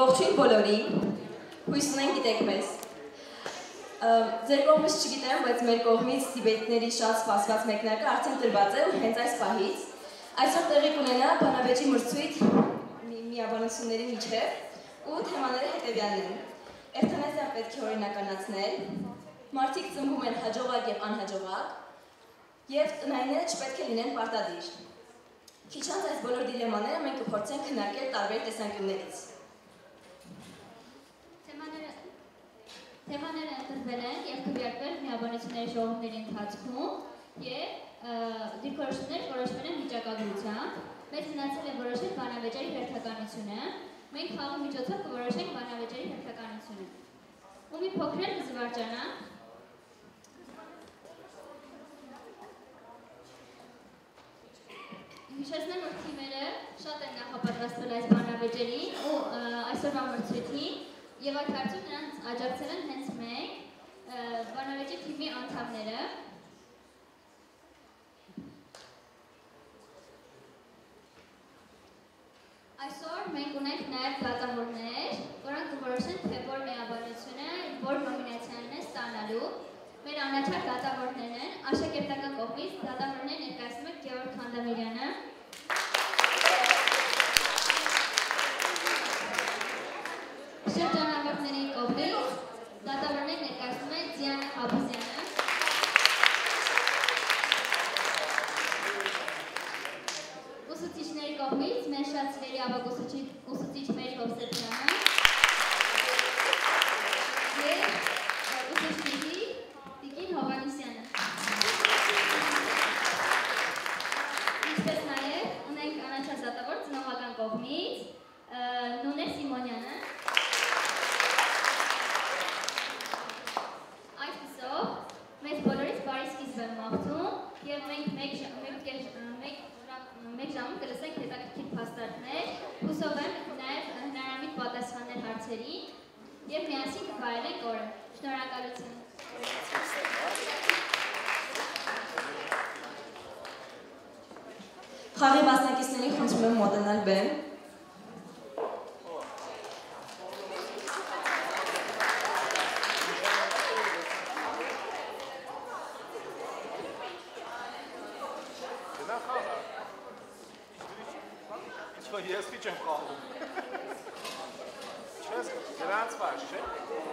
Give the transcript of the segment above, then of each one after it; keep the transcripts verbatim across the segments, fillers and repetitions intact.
Ողջույն բոլորին, հույս ունենք գիտեք մեզ։ Ձեր կողմից չգիտեմ, բայց մեր կողմից դիբեյթների շատ սպասված մեկնարկը արդեն տրված է ու հենց այս պահից այսօր տեղի կունենա բանավեճի մրցույթ միաբանությունների միջև ու թեմաները հետևյալն են։ Էվթանազիան պետք է օրինականացնել, մարդիկ ծնվում են հաջողակ և անհաջողակ, և տնայինները չպետք է լինեն պարտադիր։ Քիչ անց այս բոլոր դիլեմաները մենք կփորձենք քննարկել տարբեր տեսանկյուններից։ Թեմաները ընտրվել են և քվեարկվել միաբանությունների ժողովների ընթացքում և դիրքորոշումներ որոշվել են վիճակագրությամբ։ Մեզ մնացել է որոշել բանավեճերի հերթականությունը։ Մենք խաղի միջոցով կորոշենք բանավեճերի հերթականությունը։ Ու մի փոքր էլ կզվարճանանք։ Հիշեցնեմ, որ թիմերը շատ են նախապատրաստվել այս բանավեճերին ու այսօրվա մրցույթին և այդ հարցում նրանց աջակցել են հենց մենք բանավեճի թիմի անդամները։ Այսօր մենք ունենք նաև դատավորներ, որոնք կորոշեն թե որ միաբանությունը որ նոմինացիաներն են ստանալու։ Մեր անաչառ դատավորներն են, աշակերտական կողմից դատավորներ ներկայացնում է Գևորգ Խանդամիրյանը, շրջանավարտների կողմից դատավորներ ներկայացնում է Դիանա Աբազյանը, ուսուցիչների կողմից մեր շատ սիրելի ավագ ուսուցիչ Մերի Հովսեփյանը և ուսուցիչների Տիկին Հովհաննիսյանը։ Ինչպես նաև ունենք անաչառ դատավոր ծնողական կողմից Նունե Սիմոնյանը։ Այսպիսով, մեզ բոլորից բարի սկիզբ եմ մաղթում և մենք մեկ ժամում կլսենք հետաքրքիր փաստարկներ, հուսով եմ նաև հնարամիտ պատասխաններ հարցերին և միասին կվայելենք օրը։ Շնորհակալություն։ Խաղի մասնակիցներին խնդրում եմ մոտենալ բեմ։ Ես քիչ եմ խաղում։ Չես, դրանց վաշ, չէ՞։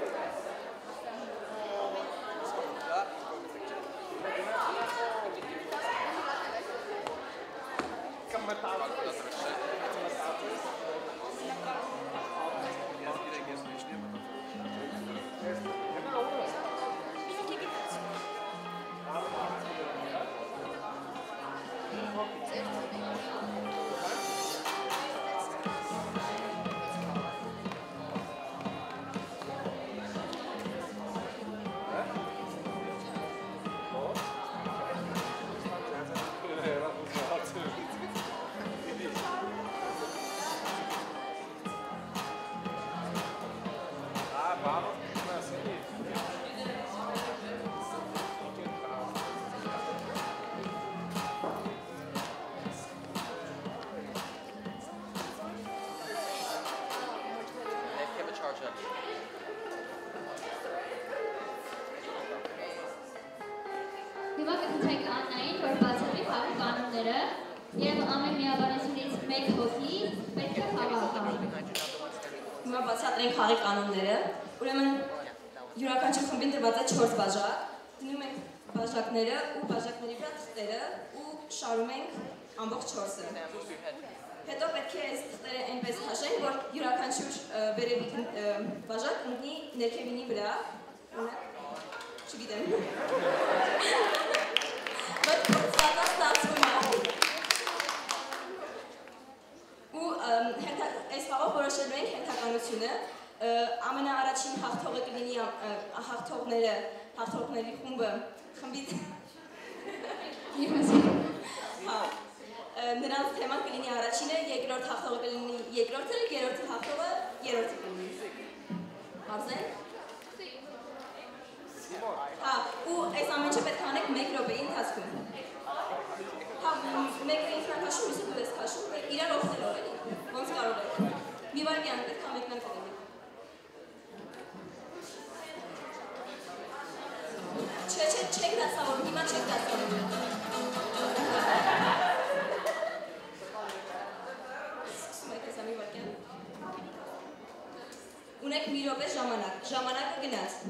Հիմա կխնդրենք Աննային, որ բացատրի խաղի կանոնները և ամեն միաբանությունից մեկ հոգի պետք է խաղաղի։ Հիմա բացատրենք խաղի կանոնները։ Ուրեմն յուրաքանչյուր խմբին տրված է չորս բաժակ, դնում ենք բաժակները ու բաժակների վրա թղթերը ու շարում ենք ամբողջ չորսը։ Հետո պետք է այս թղթերը այնպես քաշենք, որ յուրաքանչյուր վերևի բաժակ ընկնի ներքևինի վրա։ Չգիտեմ։ Բայց փորձական ստացվում է։ Ու այս խաղով որոշելու ենք հերթականությունը։ Ամենաառաջին հաղթողը կլինի հաղթողները, հաղթողների խումբը խմբից նրանց թեման կլինի առաջինը, երկրորդ հաղթողը կլինի երկրորդը, երրորդ հաղթողը երրորդը կլինի։ Հարցեր։ Հա, ու այս ամենը պետք է անեք մեկ րոպեի ընթացքում։ Հա, մեկը ինքն է քաշում, մյուսը դու ես քաշում, իրար օգնելով էլի, ոնց կարող եք։ Մի վայրկյան պետք է մեկնարկել։ մի րոպե ժամանակ։ Ժամանակը գնաց։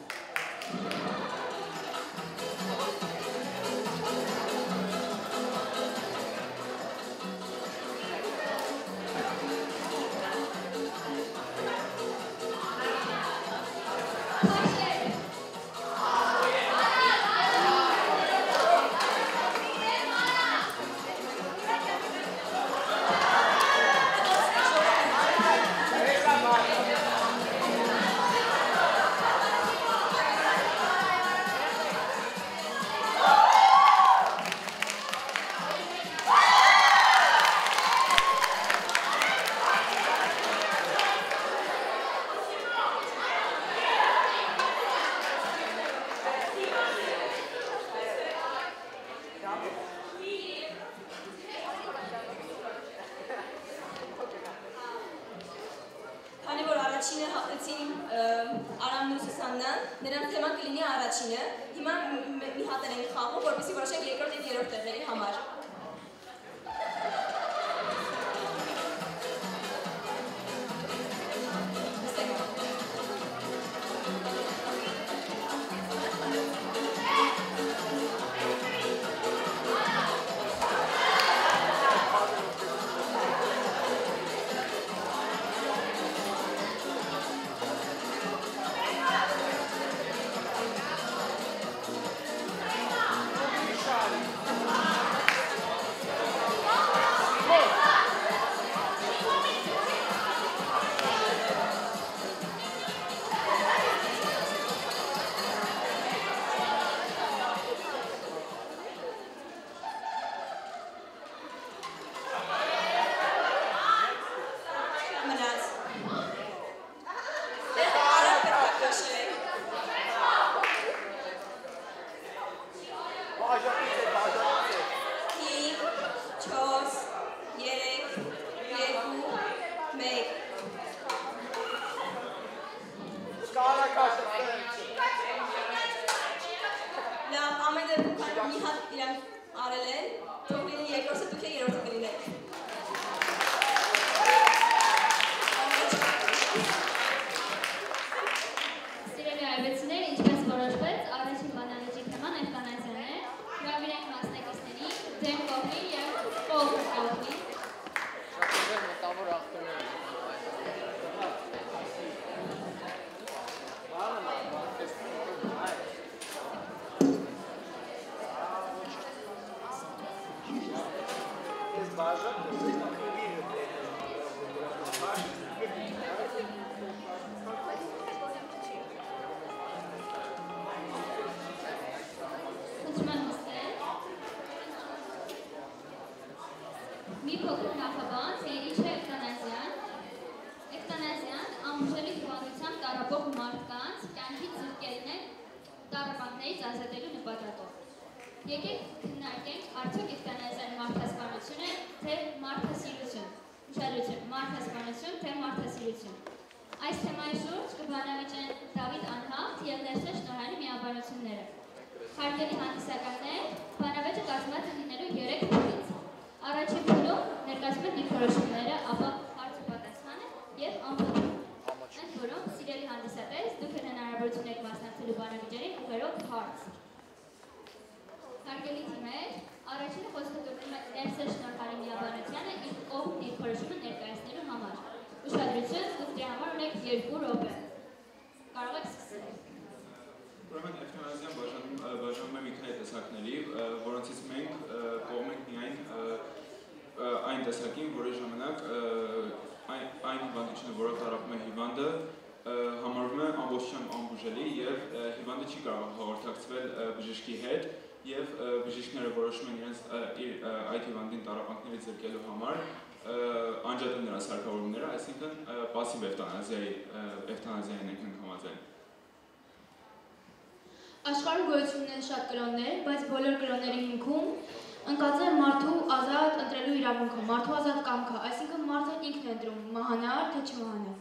Աշխարհում գոյություն ունեն շատ կրոններ, բայց բոլոր կրոնների հիմքում ընկած է մարդու ազատ ընտրելու իրավունքը, մարդու ազատ կամքը, այսինքն մարդը ինքն է ընտրում մահանալ թե չմահանալ։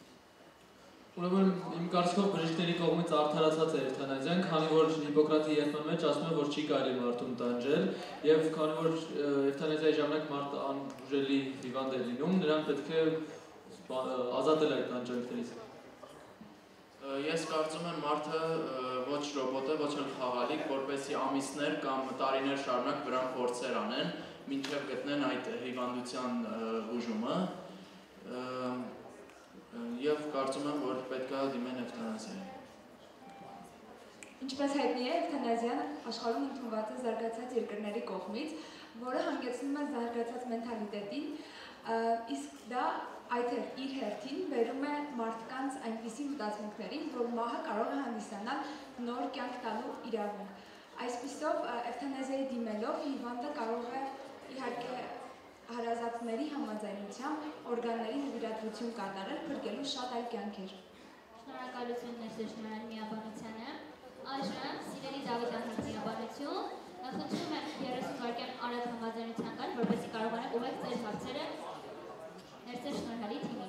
Ուրեմն իմ կարծիքով բժիշկների կողմից արդարացած է էվթանազիան, քանի որ Հիպոկրատի ելույթի մեջ ասում է, որ չի կարելի մարդուն տանջել, եւ քանի որ էվթանազիայի ժամանակ մարդը անբուժելի հիվանդ է լինում, նրան պետք է ազատել այդ տանջանքներից։ Ես կարծում եմ մարդը ոչ ռոբոտ է, ոչ էլ խաղալիք, որպեսզի ամիսներ կամ տարիներ շարունակ վրան փորձեր անեն, մինչև գտնեն այդ հիվանդության բուժումը, եւ կարծում եմ, որ պետք է դիմեն էվթանազիայի։ Ինչպես հայտնի է, էվթանազիան աշխարհում ընդունված է զարգացած երկրների կողմից, որը հանգեցնում է զարգացած մենթալիտետին, իսկ դա այդ իր հերթին բերում է մարդկանց այնպիսի մտածմունքներին, որ մահը կարող է հանդիսանալ նոր կյանք տալու իրավունք։ Այսպիսով, էվթանազիայի դիմելով հիվանդը կարող է իհարկե հարազատների համաձայնությամբ օրգանների նվիրատվություն կատարել, փրկելու շատ այլ կյանքեր։ Շնորհակալություն ներշնորհել միաբանությանը։ Այժմ սիրելի Դավիթ Անհրաժ միաբանություն, խնդրում եմ երեսուն վայրկյան արագ համաձայնության կան, որպեսզի կարողանաք ուղղել ձեր հարցերը ներսեր շնորհալի թիմին։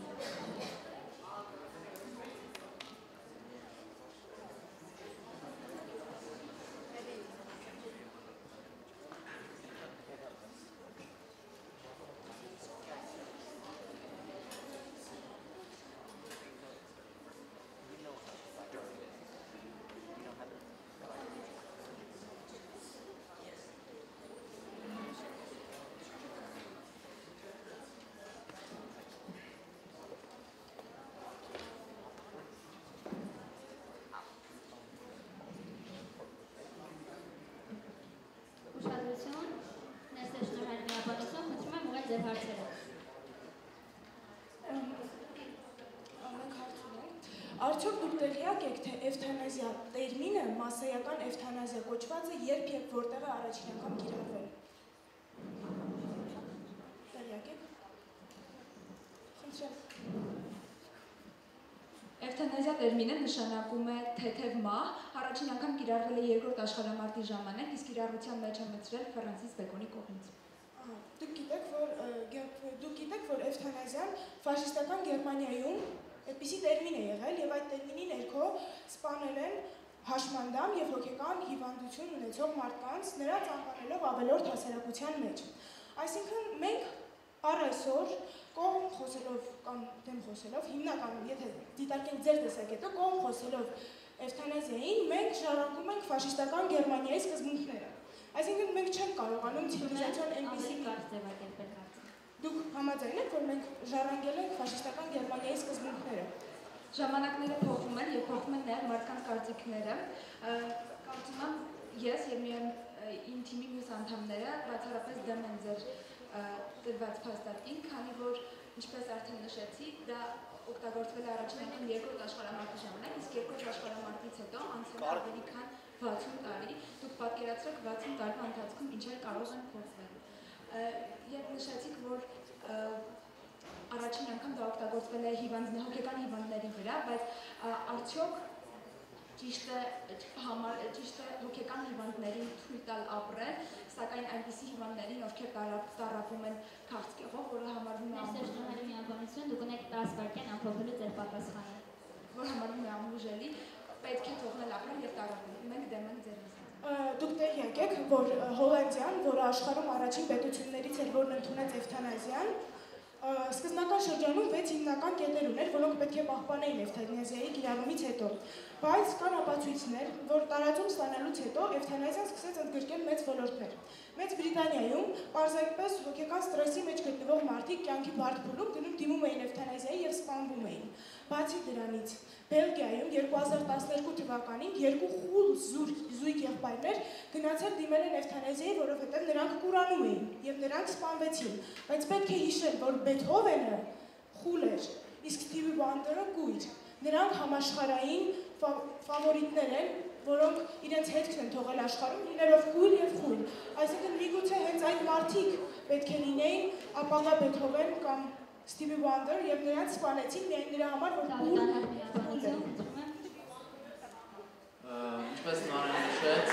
Արդյոք դուք տեղյակ եք, թե էվթանազիա տերմինը մասսայական էվթանազիա կոչված է երբ և որտեղ է առաջին անգամ կիրառվել։ Տեղյակ եք։ Խնդրեմ։ Էվթանազիա տերմինը նշանակում է թեթև մահ, առաջին անգամ կիրառվել է երկրորդ աշխարհամարտի ժամանակ, իսկ կիրառության մեջ է մտցրել Ֆրանսիս Բեկոնի կողմից։ Դուք գիտեք, որ դուք գիտեք, որ էվթանազիան ֆաշիստական Գերմանիայում այդպիսի տերմին է եղել և այդ տերմինի ներքո սպանել են հաշմանդամ և հոգեկան հիվանդություն ունեցող մարդկանց, նրանց անվանելով ավելորդ հասարակության մեջ։ Այսինքն մենք առ այսօր կողմ խոսելով կամ դեմ խոսելով, հիմնական, եթե դիտարկենք ձեր տեսակետը, կողմ խոսելով էվթանազիային, մենք շարունակում ենք ֆաշիստական Գերմանիայի սկզբունքները։ Այսինքն մենք չենք կարողանում ցիվիլիզացիոն այնպիսի կարծիք ձևակերպել հարցը։ Դուք համաձայն եք, որ մենք ժառանգել ենք ֆաշիստական Գերմանիայի սկզբունքները։ Ժամանակները փոխվում են և փոխվում են նաև մարդկանց կարծիքները։ Կարծում եմ ես և իմ թիմի մյուս անդամները բացառապես դեմ են ձեր տրված փաստարկին, քանի որ ինչպես արդեն նշեցի, դա օգտագործվել է առաջին անգամ երկրորդ աշխարհամարտի ժամանակ, իսկ երկրորդ աշխարհամարտից հետո անցել է ավելի քան վաթսուն տարի։ Դուք պատկերացրեք վաթսուն տարվա ընթացքում ինչեր կարող են փոխվել։ Եվ նշեցիք, որ առաջին անգամ դա օգտագործվել է հոգեկան հիվանդների վրա, բայց արդյոք ճիշտ է հոգեկան հիվանդներին թույլ տալ ապրել, սակայն այնպիսի հիվանդներին, ովքեր տառապում են քաղցկեղով, որը համարվում է Ներսեր շնորհալի միաբանություն, դուք ունեք տասը վայրկյան ամփոփելու ձեր պատասխանը։ Որ համարվում է անհուժելի, պետք է թողնել ապրել և տառապել։ Մենք դեմ ենք ձեր Դուք տեղյակ եք, որ Հոլանդիան, որը աշխարհում առաջին պետություններից էր, որն ընդունեց էվթանազիան, սկզբնական շրջանում վեց հիմնական կետեր ուներ, որոնք պետք է պահպանեին էվթանազիայի կիրառումից հետո։ Բայց կան ապացույցներ, որ տարածում ստանալուց հետո էվթանազիան սկսեց ընդգրկել մեծ ոլորտներ։ Մեծ Բրիտանիայում պարզապես հոգեկան ստրեսի մեջ գտնվող մարդիկ կյանքի բարդ փուլում գնում դիմում էին էվթանազիայի և սպանվում էին։ Բացի դրանից, Բելգիայում երկու հազար տասներկու թվականին երկու խուլ զույգ եղբայրներ գնացել դիմել են էվթանազիայի, որովհետև նրանք կուրանում էին և նրանք սպանվեցին։ Բայց պետք է հիշել, որ Բեթհովենը խուլ էր, իսկ Սթիվի Վանդերը կույր։ Նրանք համաշխարհային ֆավորիտներ են, որոնք իրենց հետքն են թողել աշխարհում, լինելով կույր և խույլ։ Այսինքն միգուցե հենց այդ մարդիկ պետք է լինեին ապագա Բեթհովեն կամ Stevie Wonder և նրանց սպանեցին միայն նրա համար, որ կուր խույլ են։ Ինչպես Նարեն նշեց,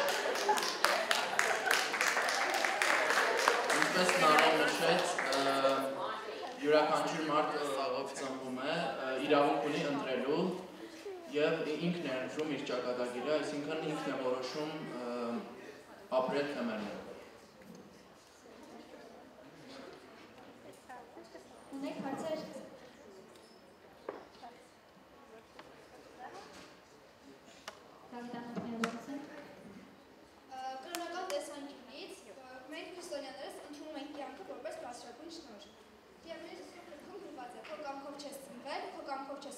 ինչպես Նարեն նշեց, յուրաքանչյուր մարդ ով ծնվում է, իրավունք ունի ընտրելու և ինքն է ընտրում իր ճակատագիրը, այսինքն ինքն է որոշում ապրել թե մեռնել։ Ունեք հարցեր։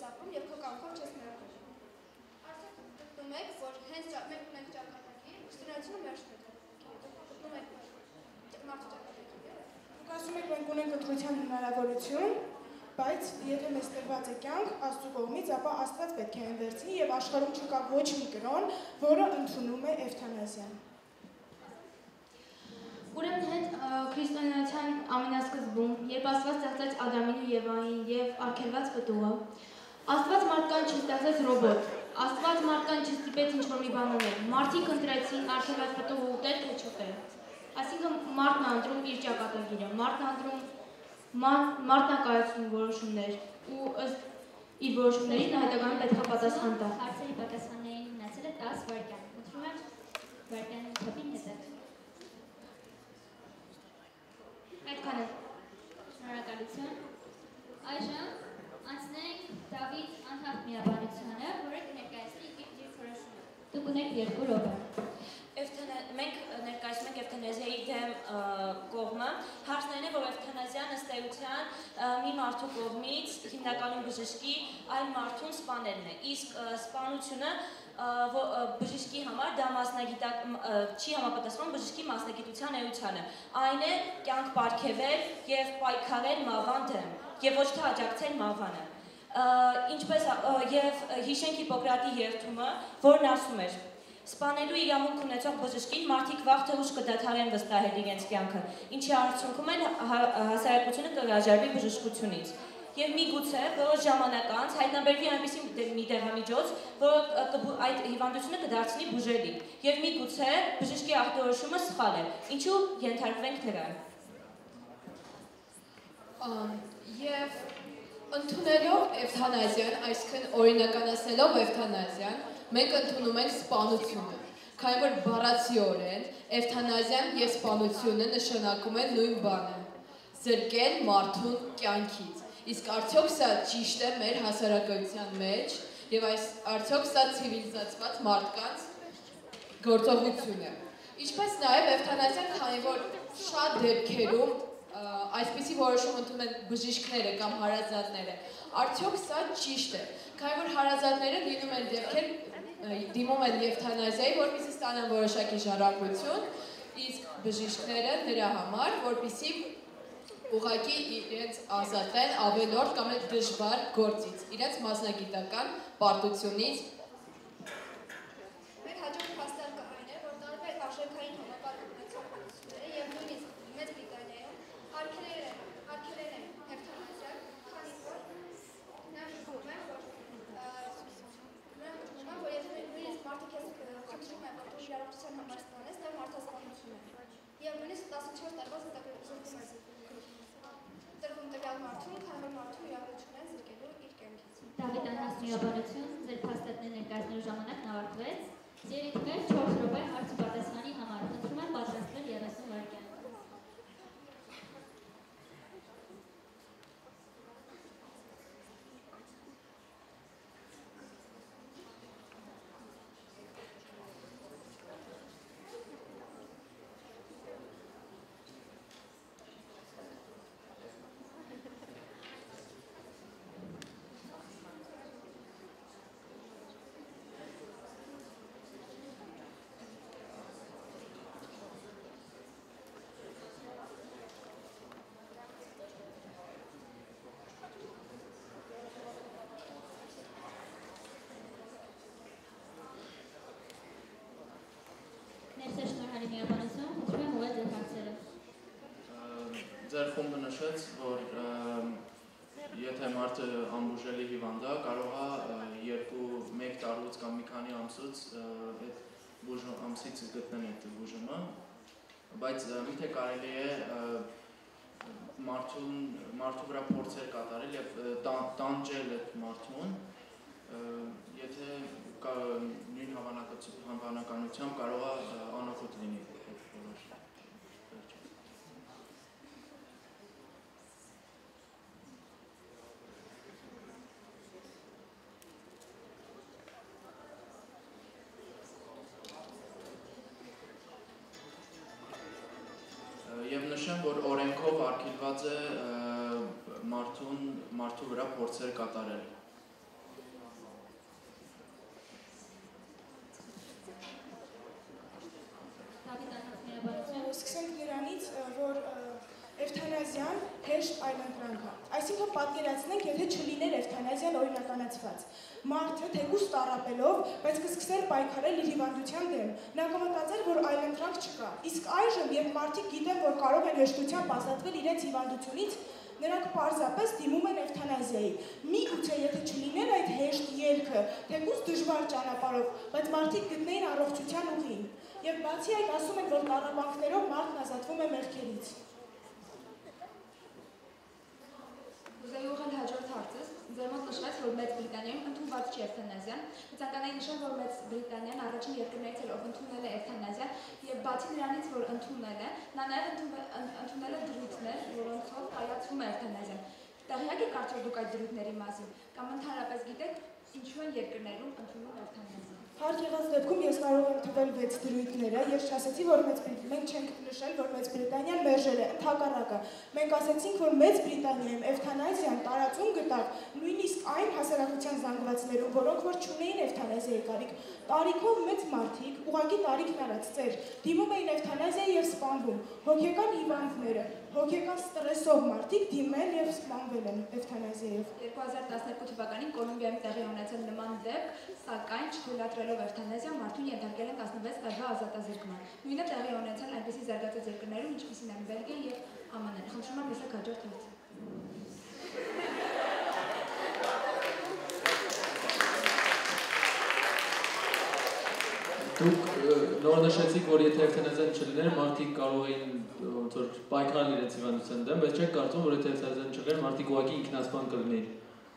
չես ապրում եւ քո կամքով չես մեռնում։ Արդյոք գտնում եք, որ հենց մենք ունենք ճակատագիր, ուսումնասիրությունը մերժվում է։ Գտնում եք մարդու ճակատագիրը։ Դուք ասում եք մենք ունենք ընտրության հնարավորություն, բայց եթե մեզ տրված է կյանք Աստծո կողմից, ապա Աստված պետք է ընթերցնի եւ աշխարհում չկա ոչ մի կրոն, որը ընդունում է էվթանազիան։ Ուրեմն հետ քրիստոնեության ամենասկզբում, երբ Աստված ստեղծեց Ադամին ու Եվային եւ արգելված պտուղը, Աստված մարդկան չստեղծեց ռոբոտ, Աստված մարդկան չստիպեց ինչ-որ մի բան անել, մարդիկ ընտրեցին արգելված պտուղը ուտել թե չուտել։ Այսինքն մարդն է ընտրում իր ճակատագիրը, մարդն է ընտրում մարդն է կայացնում որոշումներ ու ըստ իր որոշումների նա հետագայում պետք է պատասխան տա։ Հարցերի պատասխաններին մնացել է տասը վայրկյան։ Խնդրում եմ վայրկյանի թափին հետև։ Այդքան է։ Շնորհակալություն։ Այժմ անցնենք Դավիթ անհապ միաբանությանը, որը կներկայացնի իր դիրքորոշումը։ Դուք ունեք երկու րոպե։ Մենք ներկայացնում ենք էվթանազիայի դեմ կողմը, հարցն այն է, որ էվթանազիան ըստ էության մի մարդու կողմից հիմնականում բժշկի այլ մարդուն սպանելն է, իսկ սպանությունը բժշկի համար դա մասնագիտակ չի համապատասխանում բժշկի մասնագիտության էությանը, այն է կյանք պարգևել եւ պայքարել մահվան դեմ եւ ոչ թե աջակցել մահվանը։ Ինչպես եւ հիշենք Հիպոկրատի երդումը, որն ասում էր. Սպանելու իրավունք ունեցող բժշկին մարդիկ վաղ թե ուշ կդադարեն վստահել իրենց կյանքը, ինչի արդյունքում էլ հասարակությունը կհրաժարվի բժշկությունից։ Եվ միգուցե որոշ ժամանակ անց հայտնաբերվի այնպիսի մի դեղամիջոց, որը այդ հիվանդությունը կդարձնի բուժելի։ Եվ միգուցե բժշկի ախտորոշումը սխալ է, ինչու ենթարկվենք դրան։ Եվ ընդունելով էվթանազիան, այսինքն օրինականացնելով էվթանազիան, մենք ընդունում ենք սպանությունը, քանի որ բառացիորեն էվթանազիան եւ սպանությունը նշանակում են նույն բանը՝ զրկել մարդուն կյանքից։ Իսկ արդյոք սա ճիշտ է մեր հասարակության մեջ եւ այս արդյոք սա ցիվիլիզացված մարդկանց գործողություն է։ Ինչպես նաեւ էվթանազիան, քանի որ շատ դեպքերում այսպիսի որոշում ընդունում են բժիշկները կամ հարազատները, արդյոք սա ճիշտ է, քանի որ հարազատները լինում են դեպքեր դիմում են էվթանազիայի, որպեսզի ստանան որոշակի ժառանգություն, իսկ բժիշկները նրա համար, որպեսզի ուղղակի իրենց ազատեն ավելորդ կամ էլ դժվար գործից, իրենց մասնագիտական պարտությունից։ Մեր հաջորդ փաստարկը այն է, որ տարբեր արժեքային համակարգ ունեցող պետությունները եւ նույնիսկ Մեծ Բրիտանիայում արգելել են արգելել են էվթանազիան, քանի որ նրանք զգում են, որ նրանք զգում են, որ եթե նույնիսկ մարդը քեզ խնդրում է, որ դու իրավունքության համար սպանես, դա մարդասպանություն է։ Եվ նույնիսկ տասնչորս տարվա հետաքրքրություն տրվում տվյալ մարդուն, քանի որ մարդու իրավունք ունեն զրկելու իր կյանքից։ Դավիթ անհապ միաբանություն, ձեր փաստարկները ներկայացնելու ժամանակն ավարտվեց։ Ձեր հետ չորս րոպե հարց ու պատասխանի համար։ Խնդրում եմ պատրաստվել երեսուն վայրկյան։ Ձեր խումբը նշեց, որ եթե մարդը անբուժելի հիվանդ է, կարող է երկու մեկ տարուց կամ մի քանի ամսուց այդ ամսից գտնել այդ բուժումը, բայց միթե կարելի է մարդու վրա փորձեր կատարել եւ տանջել այդ մարդուն, եթե նույն հավանականությամբ կարող է անօգուտ լինի։ Եվ նշեմ, որ օրենքով արգելված է մարդու վրա փորձեր կատարել։ Էվթանազիան հեշտ այլընտրանք է։ Այսինքն պատկերացնենք, եթե չլիներ էվթանազիան օրինականացված։ Մարդը թեկուզ տառապելով, բայց կսկսեր պայքարել իր հիվանդության դեմ։ Նա կմտածեր, որ այլընտրանք չկա։ Իսկ այժմ, երբ մարդիկ գիտեն, որ կարող են հեշտությամբ ազատվել իրենց հիվանդությունից, նրանք պարզապես դիմում են էվթանազիայի։ Միգուցե եթե չլիներ այդ հեշտ ելքը, թեկուզ դժվար ճանապարհով, բայց մարդիկ գտնեին առողջության ուղին։ Եվ բացի այդ ասում են, որ տառապանքներով մարդն ազատվում է մեղքերից։ Ուզեի ուղղել հաջորդ հարցս, ձեր մոտ նշվեց, որ Մեծ Բրիտանիայում ընդունված չի էվթանազիան, կցանկանայի նշել, որ Մեծ Բրիտանիան առաջին երկրներից էր, ով ընդունել է էվթանազիան, եւ բացի նրանից, որ ընդունել է, նա նաեւ ընդունել է դրույթներ, որոնցով կայացվում է էվթանազիան։ Տեղյակ եք արդյոք դուք այդ դրույթների մասին, կամ ընդհանրապես գիտեք, ինչու են երկրներում ընդունում էվթանազիան։ Հարկ եղած դեպքում ես կարող եմ թվել վեց դրույթները, ես չասեցի, որ Մեծ մենք չենք նշել, որ Մեծ Բրիտանիան մերժել է, ընդհակառակը։ Մենք ասեցինք, որ Մեծ Բրիտանիայում էվթանազիան տարածում գտավ նույնիսկ այն հասարակության զանգվածներում, որոնք որ չունեին էվթանազիայի կարիք։ Տարիքով մեծ մարդիկ, ուղղակի տարիքն արած ծեր, դիմում էին էվթանազիայի եւ սպանվում։ Հոգեկան հիվանդները, հոգեկան ստրեսով մարդիկ դիմել եւ սպանվել են էվթանազիայով։ երկու հազար տասներկու թվականին Կոլումբիայում տեղի ունեցել նման դեպք, սակայն չթույլատրելով էվթանազիան մարդուն ենթարկել են տասնվեց տարվա ազատազրկման։ Նույնը տեղի ունեցել այնպիսի զարգացած երկրներում, ինչպիսին են Բելգիան եւ Ա Մ Ն-ը։ Խնդրում եմ լսեք հաջորդ հարցը։ Դուք նոր նշեցիք, որ եթե էվթանազիան չլիներ, մարդիկ կարող էին ոնց որ պայքարել իրենց հիվանդության դեմ, բայց չեք կարծում, որ եթե էվթանազիան չլիներ, մարդիկ ուղղակի ինքնասպան կլինեին։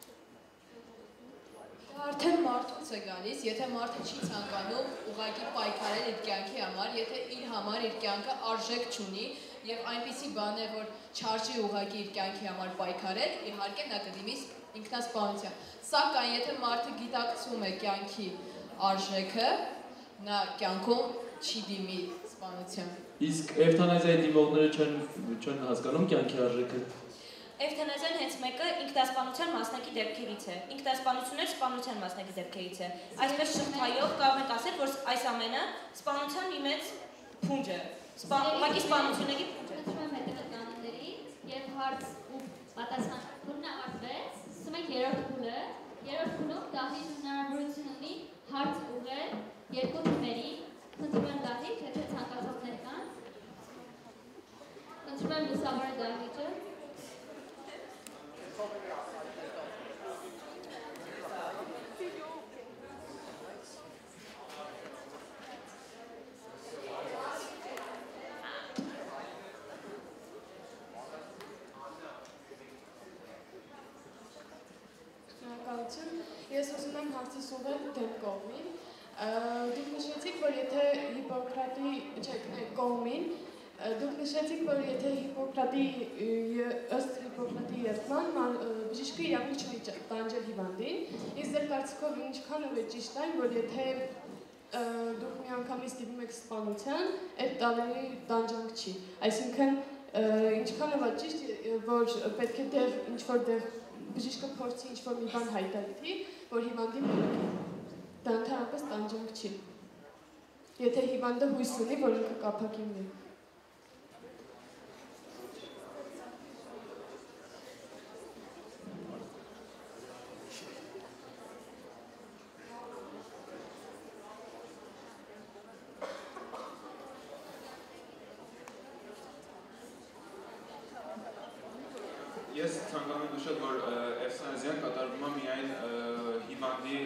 Արդեն մարդուց է գալիս, եթե մարդը չի ցանկանում ուղղակի պայքարել իր կյանքի համար, եթե իր համար իր կյանքը արժեք չունի եւ այնպիսի բան է, որ չարժի ուղղակի իր կյանքի համար պայքարել, իհարկե նա կդիմի ինքնասպանության։ Սակայն եթե մարդը գիտակցում է կյանքի արժեքը, նա կյանքում չի դիմի սպանության։ Իսկ էվթանազիայի դիմողները չեն չեն հասկանում կյանքի արժեքը։ Էվթանազիան հենց մեկը ինքնասպանության մասնակի դեպքերից է։ Ինքնասպանությունը սպանության մասնակի դեպքերից է։ Այսպես շղթայով կարող ենք ասել, որ այս ամենը սպանության մի մեծ փունջ է։ Ուղղակի սպանությունների փունջ է։ Խնդրում եմ հետևել կանոնների եւ հարց ու պատասխան փուլն ավարտվեց։ Սկսում ենք երրորդ փուլը։ Երրորդ փուլում դահլիճը հնարավորություն ունի հարց ուղղել երկու թիմերի։ Խնդրում եմ դահլիճ, եթե ցանկացողներ կան։ Խնդրում եմ լուսավորել դահլիճը։ Ես ուզում եմ հարցս ուղղել դեմ կողմին։ Դուք նշեցիք, որ եթե Հիպոկրատի, չէ, կողմին, դուք նշեցիք, որ եթե Հիպոկրատի ըստ Հիպոկրատի երդման բժիշկը իրավունք չունի տանջել հիվանդին, իսկ ձեր կարծիքով ինչքանով է ճիշտ այն, որ եթե դուք միանգամից դիմում եք սպանության, այդ տալերի տանջանք չի։ Այսինքն ինչքանով է ճիշտ, որ պետք է դեռ ինչ-որ դեռ բժիշկը փորձի ինչ-որ մի բան հայտարարի, որ հիվանդին բերի։ Դա ընդհանրապես տանջանք չի։ Եթե հիվանդը հույս ունի, որ ինքը կապակի ունի։ Ես ցանկանում եմ նշել, որ էվթանազիան կատարվում է միայն հիվանդի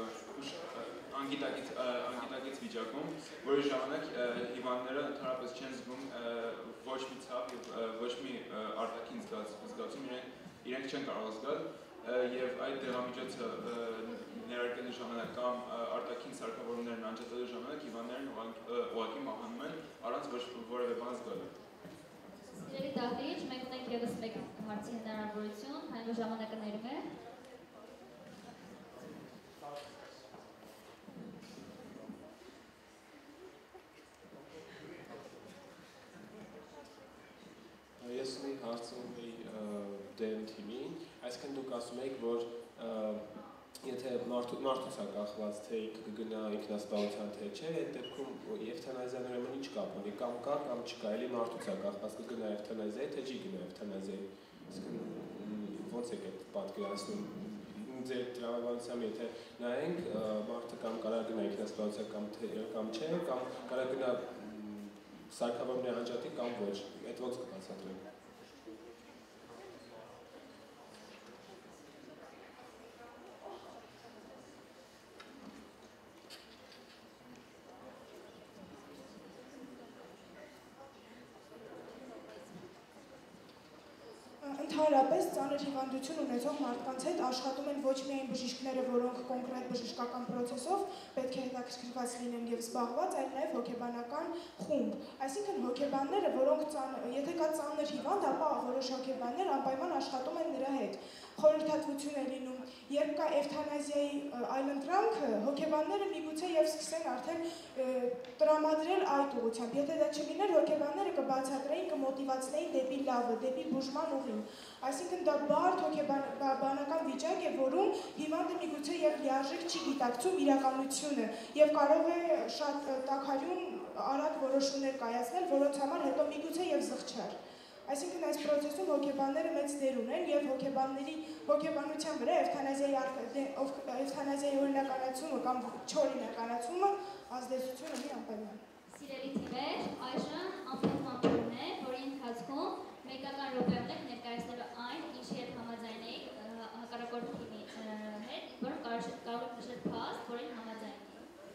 անգիտակից վիճակում, որի ժամանակ հիվանդները ընդհանրապես չեն զգում ոչ մի ցավ և ոչ մի արտաքին զգացում, իրենք չեն կարող զգալ, և այդ դեղամիջոցը ներարկելու ժամանակ կամ արտաքին սարքավորումներն անջատելու ժամանակ հիվանդներն ուղղակի մահանում են առանց որևէ բան զգալու։ Սիրելի դահլիճ, մենք ունենք ևս մեկ հարցի հնարավորություն, քանի որ ժամանակը ներում է։ Ես ունի հարցում էի դեմ թիմին, այսքան դուք ասում եք, որ եթե մարդուց է կախված, թե կգնա ինքնասպանության թե չէ, այդ դեպքում էվթանազիան ուրեմն ինչ կապ ունի, կամ կա կամ չկա, էլի մարդուց է կախված, կգնա էվթանազիայի, թե չի գնա էվթանազիայի։ Իսկ ոնց եք այդ պատկերացնում ձեր տրամաբանությամբ, եթե նայենք, մարդը կամ կարա գնա ինքնասպանության կամ կամ չէ, կամ կարա գնա սարքավորումների անջատի կամ ոչ, այդ ոնց կբացատրենք։ Ընդհանրապես ծանր հիվանդություն ունեցող մարդկանց հետ աշխատում են ոչ միայն բժիշկները, որոնք կոնկրետ բժշկական պրոցեսով պետք է հետաքրքրված լինեն եւ զբաղված, այլ նաեւ հոգեբանական խումբ։ Այսինքն հոգեբանները, որոնք եթե կա ծանր հիվանդ, ապա որոշ հոգեբաններ անպայման աշխատում են նրա հետ։ Խորհրդատվություն է լինում, երբ կա էվթանազիայի այլընտրանքը, հոգեբանները միգուցե եւ սկսեն արդեն տրամադրել այդ ուղղությամբ։ Եթե դա չլիներ, հոգեբանները կբացատրեին, կմոտիվացնեին դեպի լավը, դեպի բուժման ուղին։ Այսինքն դա բարդ հոգեբանական վիճակ է, որում հիվանդը միգուցե եւ լիարժեք չի գիտակցում իրականությունը եւ կարող է շատ տաքարյուն արագ որոշումներ կայացնել, որոնց համար հետո միգուցե եւ զղջար։ Այսինքն այս process-ում հոգեբանները մեծ դեր ունեն եւ հոգեբանների հոգեբանության վրա էվթանազիայի էվթանազիայի օրինականացումը կամ չօրինականացումը ազդեցություն ունի անպայման։ Սիրելի թիմեր, այժմ ամփոփման փուլն է, որի ընթացքում մեկական րոպեում եք ներկայացնելու այն, ինչի հետ համաձայն եք հակառակորդ թիմի հետ, որը կարող եք նշել փաստ, որին համաձայն եք։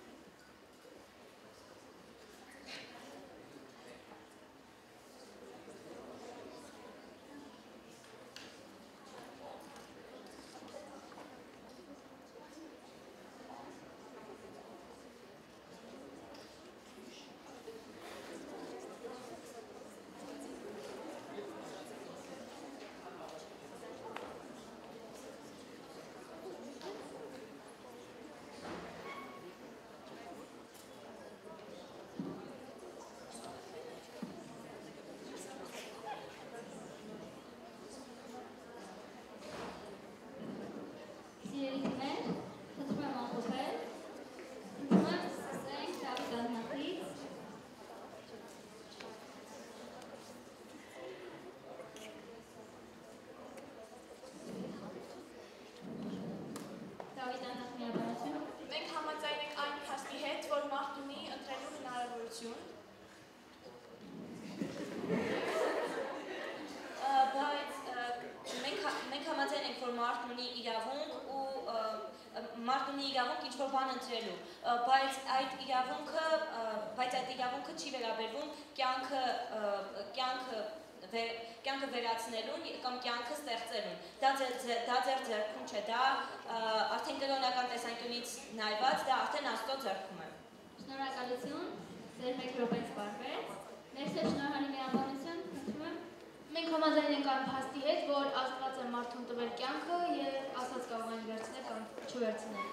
Ինչ-որ բան ընտրելու, բայց այդ իրավունքը, բայց այդ իրավունքը չի վերաբերվում կյանքը, կյանքը, կյանքը վերացնելուն կամ կյանքը ստեղծելուն։ Դա ձեր ձեռքում չէ, դա արդեն կրոնական տեսանկյունից նայված, դա արդեն Աստծո ձեռքում է։ Շնորհակալություն, ձեր մեկ րոպեն սպառվեց։ Ներսել շնորհալի միաբանություն, խնդրում եմ։ Մենք համաձայն ենք այն փաստի հետ, որ Աստված է մարդուն տվել կյանքը եւ Աստված կարող է վերցնել կամ չվերցնել։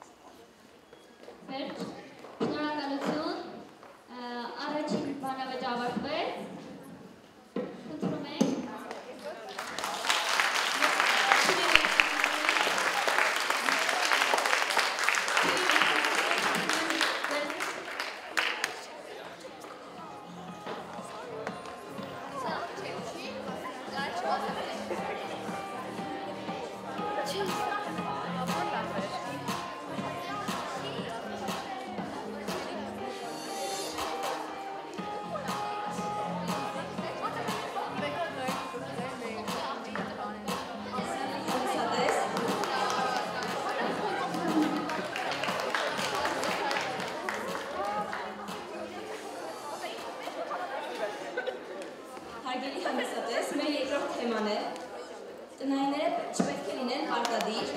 Վերջ, շնորհակալություն, առաջին բանավեճը ավարտվեց, խնդրում ենք։ Հարգելի համեսատես, մեր երկրորդ թեման է, տնայինները չպետք է լինեն պարտադիր,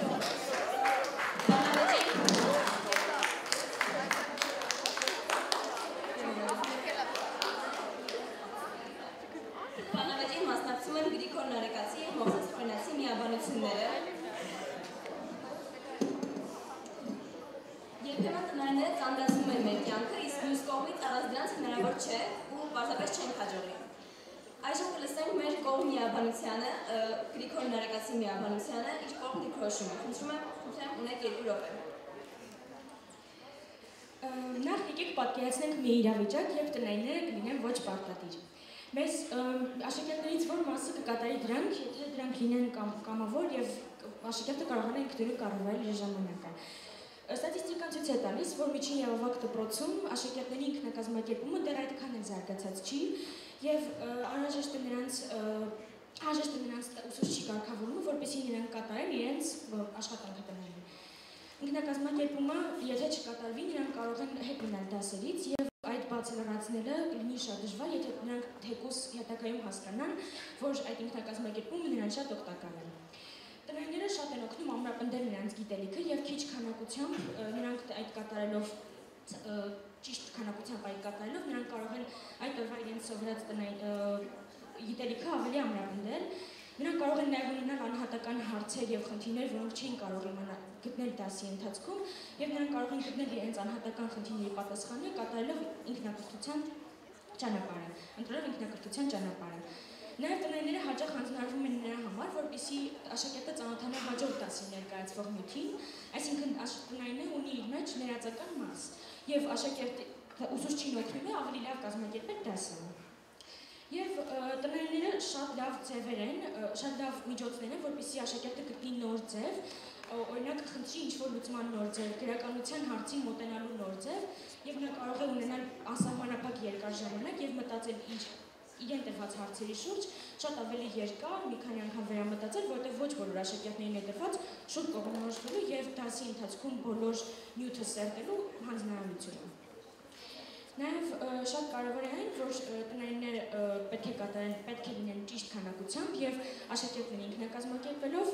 բանավեճին մասնակցում են Գրիգոր Նարեկացի և Մովսես Ֆրենացի միաբանությունները։ Երբեմն տնայինները ծանրացնում են մեր կյանքը, իսկ մյուս կողմից առանց դրանց հնարավոր չէ ու պարզապես չեն հաջողի։ Այժմ կլսենք մեր կողմ միաբանությանը, Գրիգոր Նարեկացի միաբանությանը, իր կողմ դիրքորոշումը։ Խնդրում եմ, խնդրեմ, ունեք երկու րոպե։ Նախ եկեք պատկերացնենք մի իրավիճակ, երբ տնայինները կլինեն ոչ պարտադիր։ Մեզ աշակերտներից որ մասը կկատարի դրանք, եթե դրանք լինեն կամավոր եւ աշակերտը կարողանա ինքնուրույն կառավարել իր ժամանակը։ Ստատիստիկան ցույց է տալիս, որ միջին եւ ավագ դպրոցում աշակերտների ինքնակազմակերպումը դեռ այդքան էլ զարգացած չի եւ անհրաժեշտ է նրանց անհրաժեշտ է նրանց ուսուցչի կարգավորումը, որպեսզի նրանք կատարեն իրենց աշխատանքը տնային։ Ինքնակազմակերպումը, եթե չկատարվի, նրանք կարող են հետ մնալ դասերից եւ այդ բացառացնելը կլինի շատ դժվար, եթե նրանք թեկուզ հետագայում հասկանան, որ այդ ինքնակազմակերպումը նրանց շատ օգտակար է։ Տնայինները շատ են օգնում ամրապնդել նրանց գիտելիքը եւ քիչ քանակությամբ նրանք այդ կատարելով ճիշտ քանակությամբ այդ կատարելով նրանք կարող են այդ օրվա իրենց սովորած տնային գիտելիքը ավելի ամրապնդել։ Նրանք կարող են նաև ունենալ անհատական հարցեր եւ խնդիրներ, որոնք չէին կարող իմանալ գտնել դասի ընթացքում, եւ նրանք կարող են գտնել իրենց անհատական խնդիրների պատասխանը կատարելով ինքնակրթության ճանապարհը, ընտրելով ինքնակրթության ճանապարհը։ Նաև տնայինները հաճախ հանձնարարվում են նրա համար, որպեսզի աշակերտը ծանոթանա հաջորդ դասի ներկայացվող նյութին, այսինքն տնայինը ունի իր մեջ ներածական մաս, եւ աշակերտի ուսուցչին օգնում է ավելի լավ կազմակերպել դասը։ Եվ տնայինները շատ լավ ձևեր են, շատ լավ միջոցներ են, որպեսզի աշակերտը գտնի նոր ձև, օրինակ խնդրի ինչ-որ լուծման նոր ձև, գրականության հարցին մոտենալու նոր ձև, եւ նա կարող է ունենալ անսահմանափակ երկար ժամանակ եւ մտածել ինչ իրեն տրված հարցերի շուրջ շատ ավելի երկար, մի քանի անգամ վերամտածել, որտեղ ոչ բոլոր աշակերտներին է տրված շուտ կողմնորոշվելու եւ դասի ընթացքում բոլոր նյութը սերտելու հանձնարարությունը։ Նաև շատ կարևոր է այն, որ տնայինները պետք է կատարեն, պետք է լինեն ճիշտ քանակությամբ եւ աշակերտները ինքնակազմակերպելով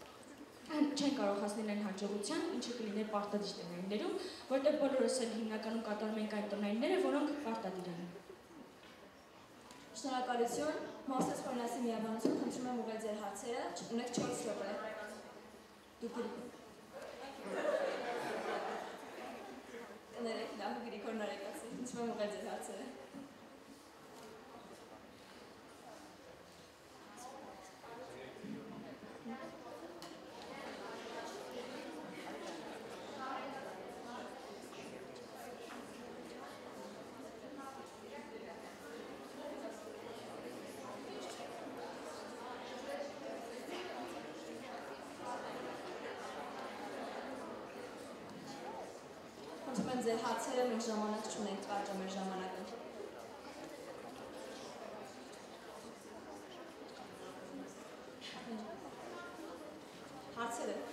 չեն կարող հասնել այն հաջողության, ինչը կլիներ պարտադիր տնայիններում, որտեղ բոլորս էլ հիմնականում կատարում ենք այն տնայինները, որոնք պարտադիր են։ Շնորհակալություն, Մովսես Խորնասի միաբանություն, խնդրում եմ ուղղել ձեր հարցերը, ունեք չորս րոպե։ Դուք կներեք լավ Գրիգոր Նարեկացի, խնդրում եմ ուղղել ձեր հարցերը։ Ձեր հարցերը մեր ժամանակ չունենք, կարճ մեր ժամանակը։ Հարցերը։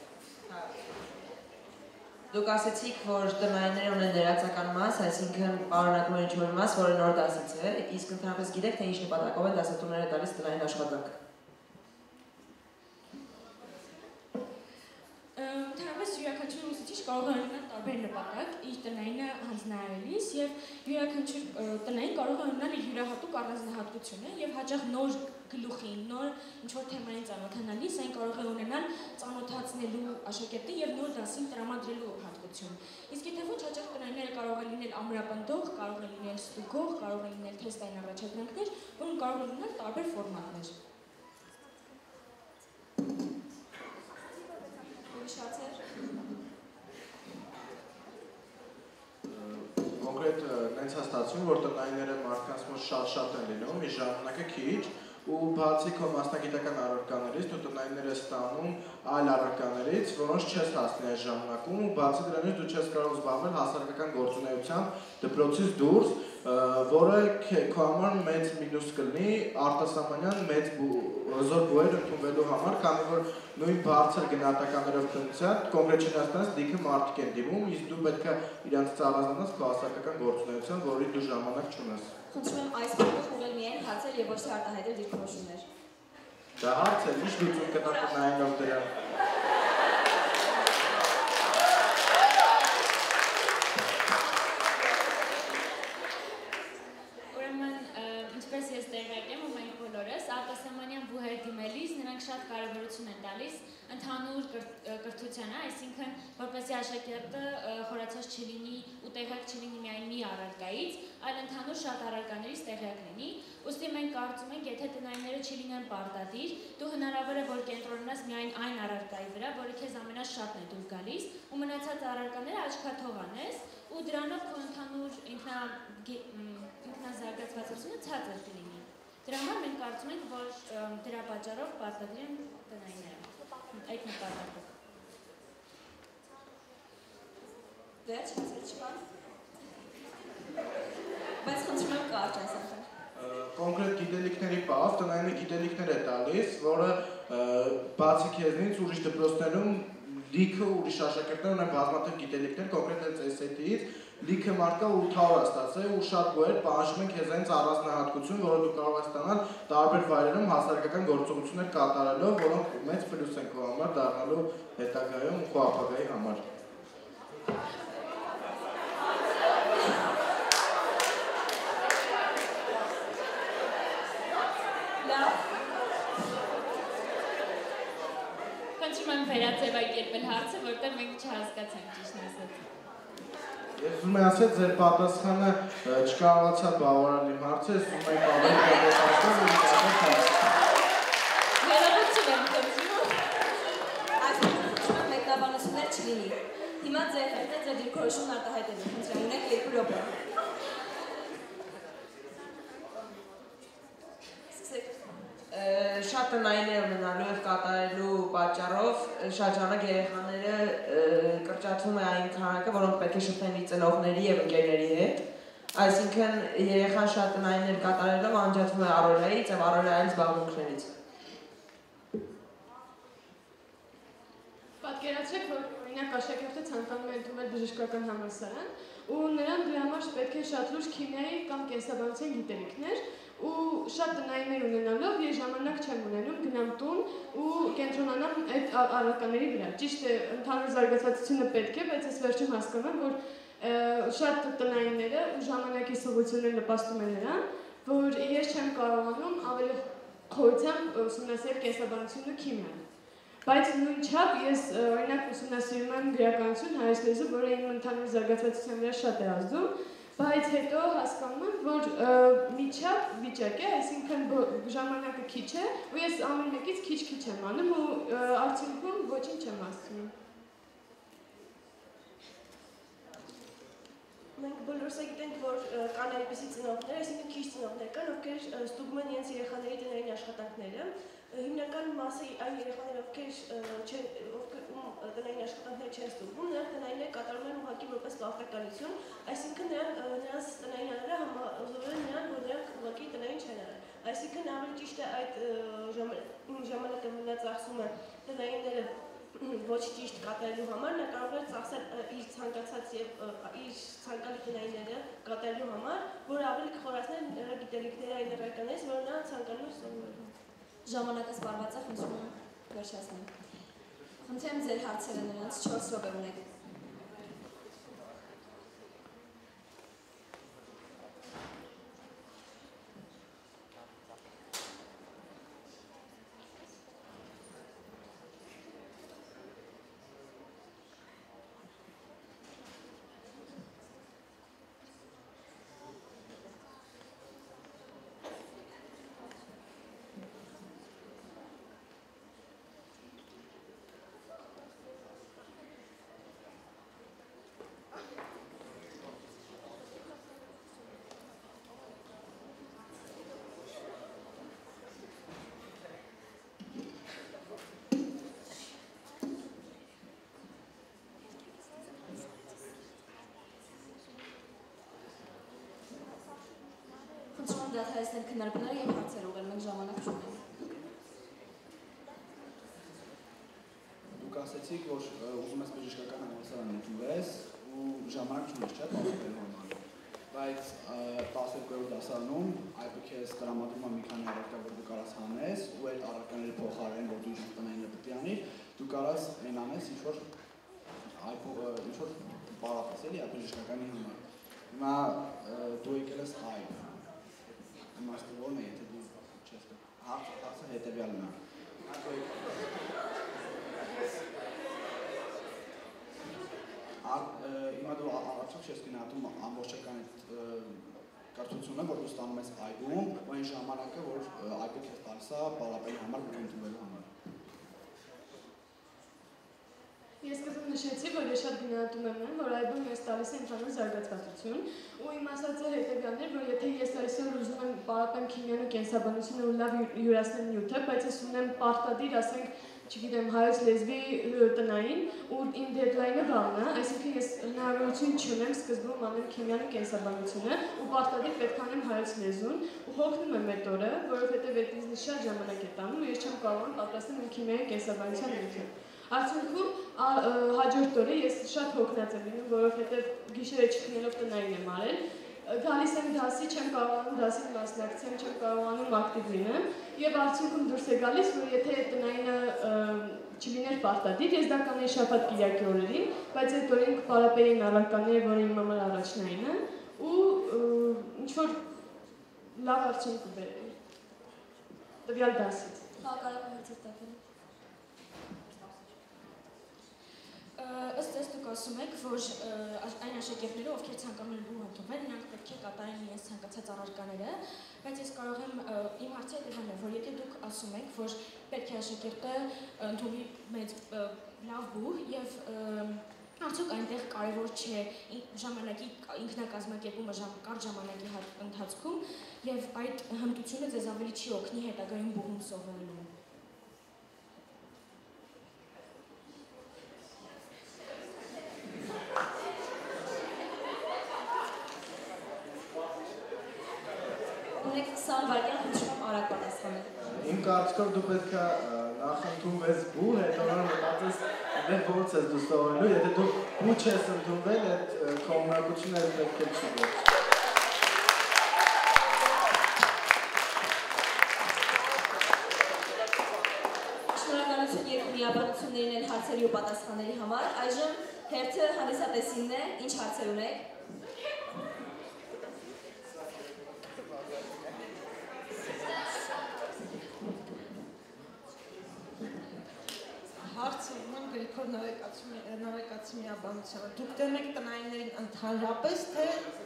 Դուք ասեցիք, որ տնայինները ունեն դերացական մաս, այսինքն պարունակում են ինչ-որ մաս, որը նոր դասից է, իսկ ընդհանրապես գիտեք, թե ինչ նպատակով են դասատուները տալիս տնային աշխատանք։ Յուրաքանչյուր ուսուցիչ կարող է ունենալ տարբեր նպատակ իր տնայինը հանձնարարելիս եւ յուրաքանչյուր տնային կարող է ունենալ իր յուրահատուկ առանձնահատկությունը եւ հաճախ նոր գլուխին, նոր ինչ-որ թեմային ծանոթանալիս այն կարող է ունենալ ծանոթացնելու աշակերտին եւ նոր դասին տրամադրելու հատկություն։ Իսկ եթե ոչ, հաճախ տնայինները կարող են լինել ամրապնդող, կարող են լինել ստուգող, կարող են լինել թեստային առաջադրանքներ, որոնք կարող են ունենալ տարբեր ֆորմատներ։ Կոնկրետ նենց հաստատություն, որ տնայինները մարդկանց մոտ շատ-շատ են լինում, մի ժամանակը քիչ, ու բացի քո մասնագիտական առարկաներից, դու տնայիններ ես ստանում այլ առարկաներից, որոնց չես հասնի այս ժամանակում, ու բացի դրանից դու չես կարող զբաղվել հասարակական գործունեությամբ դպրոցից դուրս, որը քո համար մեծ մինուս կլինի արտասահմանյան մեծ զոր բուհեր ընդունվելու համար, քանի որ նույն բարձր գնահատականներով քննության կոնկրետ Չինաստանից լիքը մարդիկ են դիմում, իսկ դու պետք է իրանց ծառայես քո հասարակական գործունեության, որի դու ժամանակ չունես։ Խնդրում եմ այս բանով ուղղել միայն հարցեր եւ ոչ թե արտահայտել դիրքորոշումներ։ Դա հարց է, ինչ լուծում կտա տնայինով դրա։ Ինչպես ես տեղյակ եմ ու մենք բոլորս արտասահմանյան բուհեր դիմելիս նրանք մենք շատ կարևորություն են տալիս ընդհանուր կրթությանը, այսինքն որպեսզի աշակերտը խորացած չլինի ու տեղյակ չլինի միայն մի առարկայից, այլ ընդհանուր շատ առարկաներից տեղյակ լինի։ Ուստի մենք կարծում ենք, եթե տնայինները չլինեն պարտադիր, դու հնարավոր է որ կենտրոնանաս միայն այն առարկայի վրա, որը քեզ ամենաշատն է դուր գալիս, ու մնացած առարկաները աչքաթող անես, ու դրանով քո ընդհանուր ինքնազարգացվածությունը ցածր կլինի։ Դրա համար մենք կարծում ենք, որ դրա պատճառով պարտադիր են տնայինները։ Այդ նպատակով։ Վերջ հարցեր չկան։ Բայց խնդրում եմ կարճ ասել։ Կոնկրետ գիտելիքների պահ, տնայինը գիտելիքներ է տալիս, որը բացի քեզնից ուրիշ դպրոցներում լիքը ուրիշ աշակերտներ ունեն բազմաթիվ գիտելիքներ, կոնկրետ այս էս էյ թի-ից լիքը մարդկա ութ հարյուր ստացել ու շատ գոհեր պահանջում են քեզանից առանձնահատկություն, որը դու կարող ես ստանալ տարբեր վայրերում հասարակական գործողություններ կատարելով, որոնք մեծ պլյուս են քո համար դառնալու հետագայում քո ապագայի համար։ Խնդրում եմ վերաձևակերպել հարցը, որտեղ մենք չհասկացանք ճիշտն ասած։ Ես ուզում եմ ասել, ձեր պատասխանը չկարողացա բավարարել իմ հարցը, ես ուզում եմ ավելի կոնկրետացնել ու իմ հարցը։ Վերաբերություն եմ խնդրում։ Այսպես խնդրում եմ մեկնաբանություններ չլինի։ Հիմա ձեր հետ է ձեր դիրքորոշումն արտահայտելու, խնդրեմ ունեք երկու րոպե։ Շատ տնայիններ ունենալու եւ կատարելու պատճառով շատ ժամանակ երեխաները կրճատվում է այն քանակը, որոնք պետք է շփվեն իր ծնողների եւ ընկերների հետ։ Այսինքն երեխան շատ տնայիններ կատարելով անջատվում է առօրյայից եւ առօրյայից զբաղմունքներից։ Պատկերացրեք, որ օրինակ աշակերտը ցանկանում է ընդունել բժշկական համալսարան ու նրան դրա համար պետք է շատ լուրջ քիմիայի կամ կենսաբանության գիտելիքներ ու շատ տնայիններ ունենալով ես ժամանակ չեմ ունենում գնամ տուն ու կենտրոնանամ այդ առարկաների վրա։ Ճիշտ է, ընդհանուր զարգացվածությունը պետք է, բայց ես վերջում հասկանում եմ, որ շատ տնայինները ու ժամանակի սովորությունները նպաստում են նրան, որ ես չեմ կարողանում ավելի խորությամբ ուսումնասիրել կենսաբանությունն ու քիմիան։ Բայց նույն չափ ես օրինակ ուսումնասիրում եմ գրականություն, հայոց լեզու, որը իմ ընդհանուր զարգացվածության վրա շատ է ազդում, բայց հետո հասկանում եմ, որ մի չափ վիճակ է, այսինքն ժամանակը քիչ է, ու ես ամեն մեկից քիչ-քիչ եմ անում ու արդյունքում ոչինչ չեմ հասցնում։ Մենք բոլորս գիտենք, որ կան այդպիսի ծնողներ, այսինքն քիչ ծնողներ կան, ովքեր ստուգում են իրենց երեխաների տնային աշխատանքները։ Հիմնական մասը այն երեխաները, ովքեր տնային աշխատանքներ չեն ստուգում, նրանք տնայինները կատարում են ուղղակի որպես պարտականություն, այսինքն նրանց տնայինները համազորել են նրանք, որ նրանք ուղղակի տնային չեն արել։ Այսինքն ավելի ճիշտ է այդ ժամանակը նա ծախսում է տնայինները ոչ ճիշտ կատարելու համար, նա կարող է ծախսել իր ցանկացած եւ իր ցանկալի տնայինները կատարելու համար, որը ավելի կխորացներ նրա գիտելիքները այն առարկաներից, որ նա ցանկանում է սովորել։ Ժամանակը սպառված է, խնդրում եմ վերջացնենք։ Խնդրեմ ձեր հարցերը նրանց չորս րոպե ունեք։ Խնդրում դադարեցնել քննարկումները եւ հարցեր ուղղել, մենք ժամանակ չունենք։ Դուք ասացիք, որ ուզում ես բժշկական համալսարան ընդունես ու ժամանակ չունես, չէ՞, պատասխանելու համար։ Բայց տասներկու դասարանում այդպես քեզ տրամադրում է մի քանի առարկա, որ դու կարաս հանես ու այդ առարկաները փոխարեն, որ դու ինչ տնային պետք է անիր, դու կարաս այն անես ինչ-որ ինչ-որ պարապես էլի բժշկականի համար։ Հիմա դու եկել ես այբ։ Իմաստը որն է, եթե դու չես հարցը հետևյալն է։ Հա դու առաջով ես գնահատում ամբողջական կրթությունը, որ դու ստանում ես այգում, ու այն ժամանակը, որ այգը քեզ տալիս է պարապելու համար, որ ընդունելու համար։ Ես կզում նշեցի, որ ես շատ գնահատում եմ այն, որ այգում ես տալիս է ընդհանուր զարգացվածություն, ու իմ ասածը հետևյալն էր, որ եթե ես այսօր ուզում եմ պարապեմ քիմիան ու կենսաբանությունը ու լավ յուրացնել նյութը, բայց ես ունեմ պարտադիր, ասենք, չգիտեմ, հայոց լեզվի տնային, ու իմ դեդլայնը վաղն է, այսինքն ես հնարավորություն չունեմ սկզբում անեմ քիմիան ու կենսաբանությունը, ու պարտադիր պետք է անեմ հայոց լեզուն, ու հոգնում եմ այդ օրը, որովհետև այդ ինձ շատ ժամանակ է տանում, ու ես չեմ կարողանում պատրաստել իմ քիմիայի ու կենսաբանության նյութը։ Արդյունքում հաջորդ օրը ես շատ հոգնած եմ լինում, որովհետև գիշերը չքնելով տնային եմ արել, գալիս եմ դասի, չեմ կարողանում դասին մասնակցեմ, չեմ կարողանում ակտիվ լինեմ, եւ արդյունքում դուրս է գալիս, որ եթե այդ տնայինը չլիներ պարտադիր, ես դա կանեի շաբաթ կիրակի օրերին, բայց այդ օրերին կպարապեին առարկաները, որը իմ համար առաջնային է, ու ինչ-որ լավ արդյունք կբերեի տվյալ դասից։ Հակառակ հարցեր տակել։ Ըստ էս դուք ասում եք, որ այն աշակերտները, ովքեր ցանկանում են բուհ ընդունվել, նրանք պետք է կատարեն իրենց ցանկացած առարկաները, բայց ես կարող եմ իմ հարցը հետևանն է, որ եթե դուք ասում եք, որ պետք է աշակերտը ընդունի մեծ լավ բուհ եւ արդյոք այնտեղ կարևոր չէ ժամանակի ինքնակազմակերպումը կարճ ժամանակի ընթացքում եւ այդ հմտությունը ձեզ ավելի չի օգնի հետագայում բուհում սովորելու։ Իմ կարծիքով դու պետք է նախ ընդունվես բու, հետո որ մտածես դեռ ոնց ես դու սովորելու, եթե դու բու չես ընդունվել, այդ քո ունակությունները պետք է չի գործ։ Շնորհակալություն երկու միաբանություններին էլ հարցերի ու պատասխանների համար։ Այժմ հերթը հանդիսատեսինն է, ինչ հարցեր ունեք։ Հարցը ուրեմն Գրիգոր Նարեկացիմյանը, դուք դեմ եք տնայիններին ընդհանրապես, թե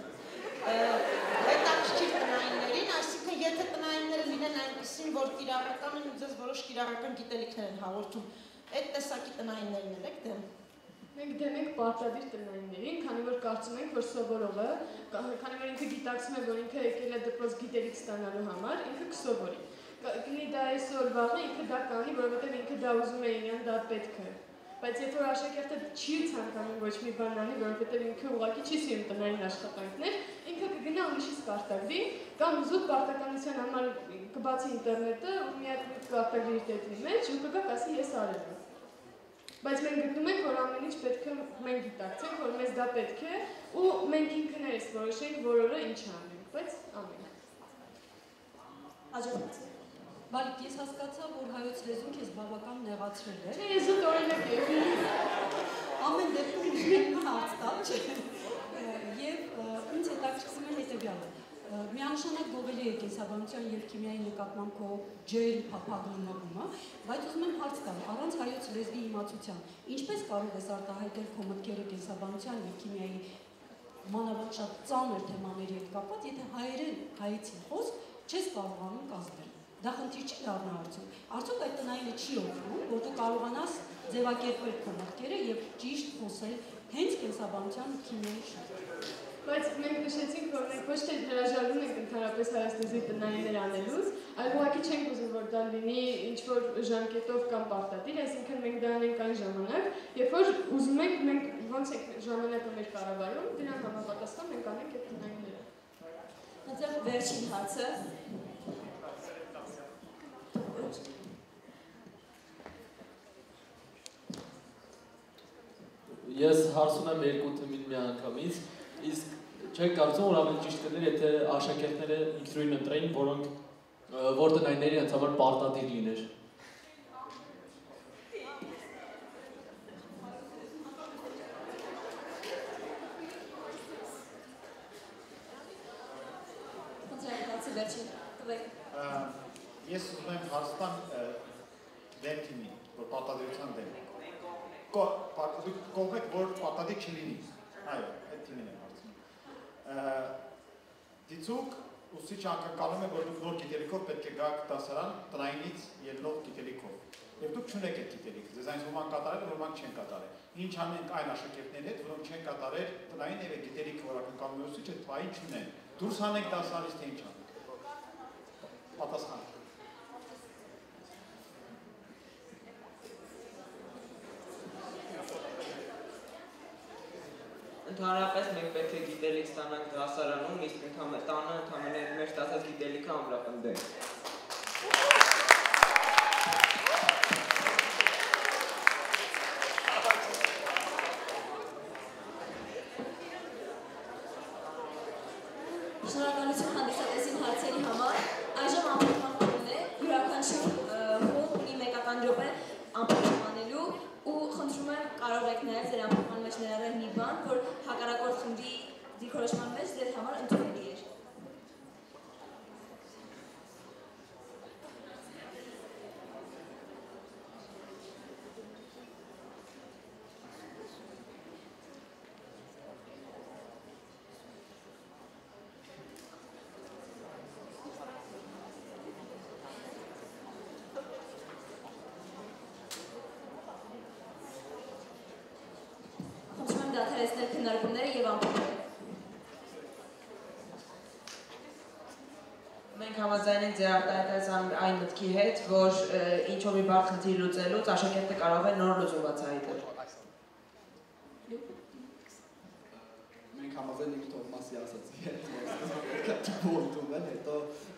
հետաքրքիր տնայիններին, այսինքն եթե տնայինները լինեն այնպիսին, որ կիրառական են ու ձեզ որոշ կիրառական գիտելիքներ են հաղորդում, այդ տեսակի տնայիններին էլ եք դեմ։ Մենք դեմ ենք պարտադիր տնայիններին, քանի որ կարծում ենք, որ սովորողը, քանի որ ինքը գիտակցում է, որ ինքը եկել է դպրոց գիտելիք ստանալու համար, ինքը կսովորի։ Կլինի դա այսօր վաղը ինքը դա կանի, որովհետև ինքը դա ուզում է իրեն, դա պետք է։ Բայց եթե որ աշակերտը չի ցանկանում ոչ մի բան անի, որովհետև ինքը ուղղակի չի սիրում տնային աշխատանքներ, ինքը կգնա ուրիշից կարտագրի, կամ զուտ պարտականության համար կբացի ինտերնետը ու մի հատ կարտագրի իր տետրի մեջ ու կգա կասի ես արել եմ։ Բայց մենք գտնում ենք, որ ամեն ինչ պետք է մենք գիտակցենք, որ մեզ դա պետք է ու մենք ինքներս որոշենք, որ օրը ինչ անենք, բայց անենք։ Հաջորդ Բալիկ, ես հասկացա, որ հայոց լեզուն քեզ բավական նեղացրել է։ Չէ, ես զուտ օրինակ եմ։ Ամեն դեպքում ուզում եմ հարց տալ, չէ։ Եվ ինձ հետաքրքրում է հետևյալը։ Միանշանակ գովելի է կենսաբանության և քիմիայի նկատմամբ քո ջեր, փափագ նմանը, բայց ուզում եմ հարց տալ, առանց հայոց լեզվի իմացության, ինչպես կարող ես արտահայտել քո մտքերը կենսաբանության և քիմիայի մանավանդ շատ ծանր թեմաների հետ կապված, եթե հայերեն հայեցի խոսք չես կարողանում կազմել։ Դա խնդիր չի դառնա արդյոք։ Արդյոք այդ տնայինը չի օգնում, որ դու կարողանաս ձևակերպել քո մտքերը եւ ճիշտ խոսել հենց կենսաբանության ու քիմիայի շուրջ։ Բայց մենք նշեցինք, որ մենք ոչ թե հրաժարվում ենք ընդհանրապես հայոց լեզվի տնայիններ անելուց, այլ ուղղակի չենք ուզում, որ դա լինի ինչ-որ ժամկետով կամ պարտադիր, այսինքն մենք դա անենք այն ժամանակ, երբ որ ուզում ենք, մենք ոնց ենք ժամանակը մեր կառավարում, դրան համապատասխան մենք անենք այդ տնայինները։ Այդտեղ վերջին հարցը Ես հարց ունեմ երկու թիմին միանգամից, իսկ չեք կարծում, որ ավելի ճիշտ կներ, եթե աշակերտները ինքնուրույն ընտրեին, որոնք որ տնայինների հենց համար պարտադիր լիներ։ Ես ուզում եմ հարց տամ դեմ թիմին, որ պարտադիրության դեմ։ Դուք կողմ եք, որ պարտադիր չլինի։ Այո, այդ թիմին եմ հարցնում։ Դիցուկ ուսուցիչ անկրկնում է, որ դուք նոր գիտելիքով պետք է գաք դասարան տնայինից ելնող գիտելիքով։ Եվ դուք չունեք այդ գիտելիքը, ձեզ այնց ոմանք կատարել, ոմանք չեն կատարել։ Ինչ անենք այն աշակերտների հետ, որոնք չեն կատարել տնային եւ գիտելիքը, որ ակնկալում է ուսուցիչը, թվային չունեն։ Դուրս հանեք դասարանից թե ինչ անենք։ Պատասխան։ Ընդհանրապես մենք պետք է գիտելիք ստանանք դասարանում, իսկ տանը ընդհանրապես մեր ստացած գիտելիքը ամրապնդենք։ Շնորհակալություն հանդիսատեսին հարցերի համար։ Այժմ ամփոփման փուլն է, յուրաքանչյուր խումբ ունի մեկական րոպե ամփոփանելու ու խնդրում եմ կարող եք նաև ձեր ամփոփման մեջ ներառել մի բան, որ հակառակորդ խմբի դիրքորոշման մեջ ձեր համար ընդունելի էր։ Դադարեցնել քննարկումները եւ ամփոփել։ Մենք համաձայն ենք ձեր արտահայտած այն մտքի հետ, որ ինչ-որ մի բարդ խնդիր լուծելուց աշակերտը կարող է նոր լուծում բացահայտել։ Մենք համաձայն ենք Թովմասի ասածի հետ, պետք է բոլտուվել, հետո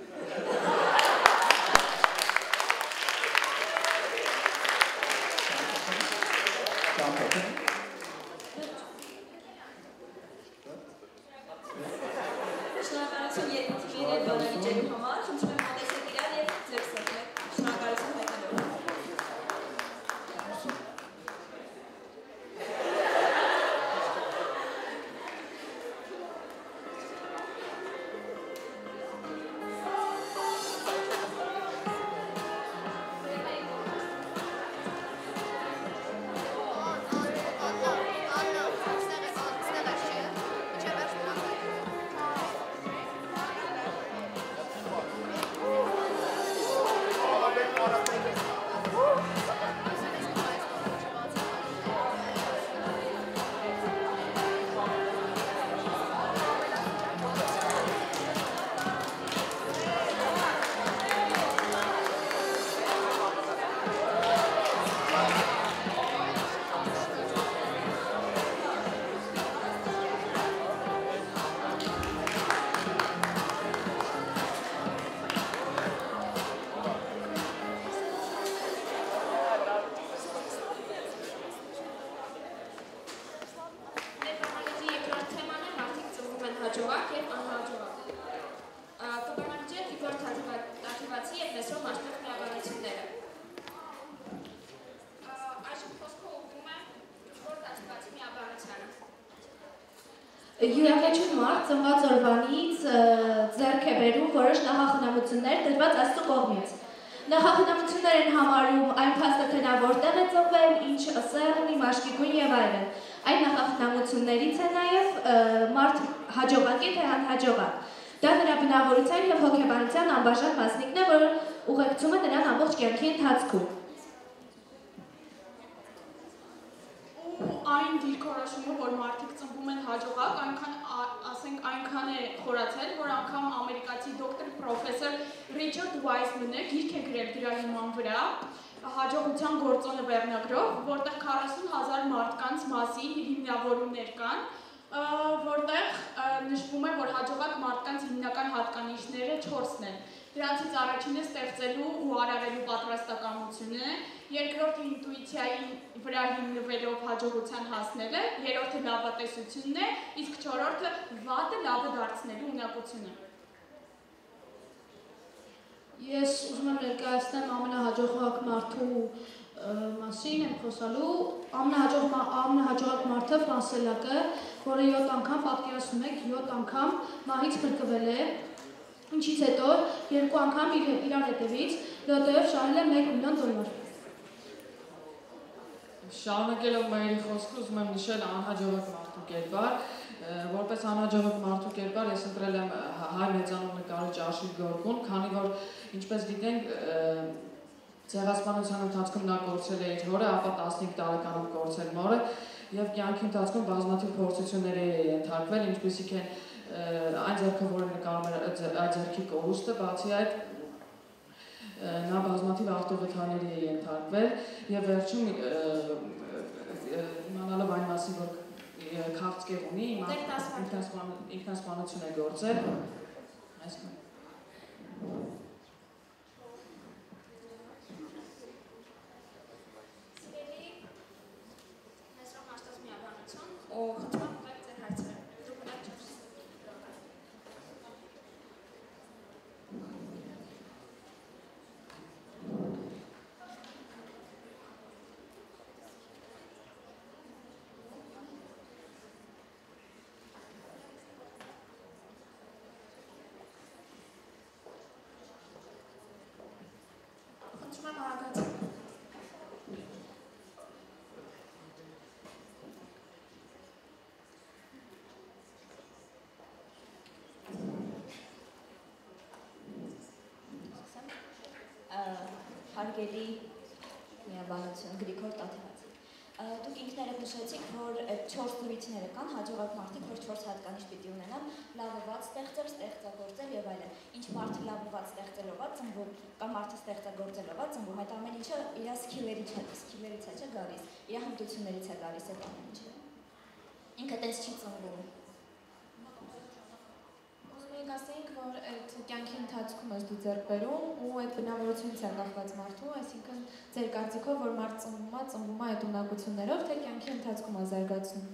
Շնորհակալություն երկու թիմերի հետ բանավիճելու համար, խնդրում եմ մոտեցեք իրար եւ ձեր ստեղծեք։ Շնորհակալություն հայտնելով։ Յուրաքանչյուր մարդ ծնված օրվանից ձեռք է բերում որոշ նախախնամություններ տրված Աստծո կողմից։ Նախախնամություններ են համարում այն փաստը, թե նա որտեղ է ծնվել, ինչ ըսել ունի, մաշկի գույն եւ այլն։ Այդ նախախնամություններից է նաեւ մարդ հաջողակ է թե անհաջողակ։ Դա նրա բնավորության եւ հոգեբանության անբաժան մասնիկն է, որը ուղեկցում է նրան ամբողջ կյանքի ընթացքում։ Այն դիրքորոշումը, որ մարդիկ ծնվում են հաջողակ, այնքան ասենք այնքան է խորացել, որ անգամ ամերիկացի դոկտոր պրոֆեսոր Ռիչարդ Վայսմանը գիրք է գրել դրա հիման վրա, հաջողության գործոնը վերնագրով, որտեղ քառասուն հազար մարդկանց մասին հիմնավորումներ կան, որտեղ նշվում է, որ հաջողակ մարդկանց հիմնական հատկանիշները չորսն են։ Դրանցից առաջինը ստեղծելու ու արարելու պատրաստակամությունը, երկրորդը ինտուիցիայի վրա հիմնվելով հաջողության հասնելը, երրորդը լավատեսությունն է, իսկ չորրորդը վատը լավը դարձնելու ունակությունը։ Ես ուզում եմ ներկայացնեմ ամենահաջողակ մարդու մասին եմ խոսալու, ամենահաջողակ մարդը Ֆրանսելակը, որը յոթ անգամ պատկերացնում եք, յոթ անգամ մահից փրկվել է, ինչից հետո երկու անգամ իրար հետևից լոտոյով շահել է մեկ միլիոն դոլար։ Շարունակելով մայրի խոսքը ուզում եմ նշել անհաջողակ մարդու կերպար, որպես անհաջողակ մարդու կերպար ես ընտրել եմ հայ մեծանուն նկարիչ Աշիլ Գորգուն, քանի որ ինչպես գիտենք ցեղասպանության ընթացքում նա կորցրել է իր հորը, ապա տասնհինգ տարեկանում կորցրել մորը եւ կյանքի ընթացքում բազմաթիվ փորձությունների է ենթարկվել, ինչպեսիք են այն ձեռքը, որը նկարում էր այդ ձեռքի կորուստը, բացի այդ նա բազմաթիվ ավտովթարների է ենթարկվել եւ վերջում իմանալով այն մասին, որ քաղցկեղ ունի, ինքնասպանություն է գործել, այսքան։ ու խնդրում եմ տալ ձեր հարցերը։ Դուք ունեք չես։ Խնդրում եմ հարագացել։ Հարգելի միաբանություն Գրիգոր Տաթևացի։ Դուք ինքներդ նշեցիք, որ չորս դրույթները կան, հաջողակ մարդիկ, որ չորս հատկանիշ պիտի ունենան, լավված ստեղծել, ստեղծագործել եւ այլն։ Ինչ մարդը լավված ստեղծելով է ծնվում, կամ մարդը ստեղծագործելով է ծնվում, այդ ամեն ինչը իր սկիլերից է, սկիլերից է գալիս, իր հմտություններից է գալիս այդ ամեն ինչը։ Ինքը տես չի ծնվում։ Մենք ասենք, որ այդ կյանքի ընթացքում ես դու ձեռք բերում ու այդ բնավորությունից է կախված մարդու, այսինքն ձեր կարծիքով, որ մարդ ծնվում է, ծնվում է այդ ունակություններով, թե կյանքի ընթացքում է զարգացնում։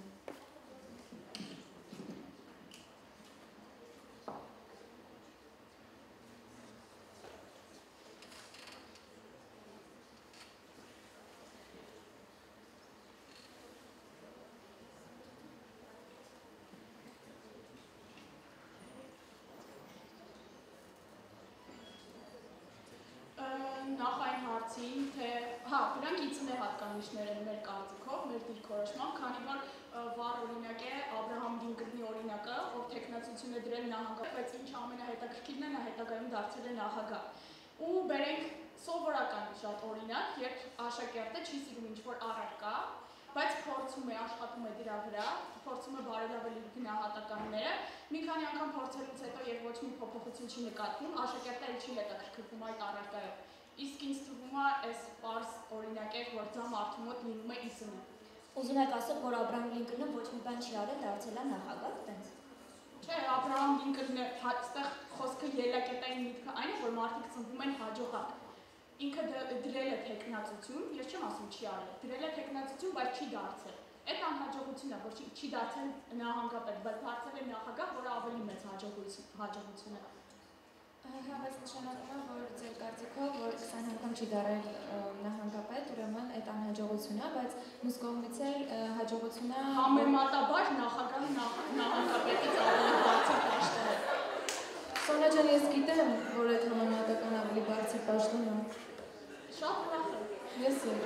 Նախ այն հարցին, թե հա, դրանք իցն է հատկանիշներ են մեր կարծիքով, մեր դիրքորոշմամբ, քանի որ վառ օրինակ է Աբրահամ Լինկոլնի օրինակը, ով թեկնածություն է դրել նահանգապետ, բայց ինչ ամենահետաքրքիրն է, նա հետագայում դարձել է նախագահ։ Ու բերենք սովորական շատ օրինակ, երբ աշակերտը չի սիրում ինչ-որ առարկա, բայց փորձում է, աշխատում է դրա վրա, փորձում է բարելավել իր գնահատականները, մի քանի անգամ փորձելուց հետո եւ ոչ մի փոփոխություն չի նկատվում, աշակերտը չի հետաքրքրվում այդ առարկայով։ Իսկ ինձ թվում է, այս պարզ օրինակ է, որ դա մարդու մոտ լինում է իսնը։ Ուզում եք ասել, որ Աբրահամ Լինկոլնը ոչ մի բան չի արել, դարձել է նախագահ, տենց։ Չէ, Աբրահամ Լինկոլնը այստեղ խոսքը ելակետային միտքը այն է, որ մարդիկ ծնվում են հաջողակ։ Ինքը դրել է թեկնածություն, ես չեմ ասում չի արել, դրել է թեկնածություն, բայց չի դարձել։ Այդ անհաջողությունն է, որ չի դարձել նահանգապետ, բայց դարձել է նախագահ, որը ավելի մեծ հաջողություն է։ Հա, բայց նշանակում է, որ ձեր կարծիքով, որ քսան անգամ չի դարել նահանգապետ, ուրեմն այդ անհաջողությունն է, բայց մյուս կողմից էլ հաջողությունը համեմատաբար նախագահը նահանգապետից ավելի բարձր պաշտոն է։ Սոնա ջան, ես գիտեմ, որ այդ համեմատական ավելի բարձր պաշտոն է։ Շատ ուրախ եմ։ Ես եմ։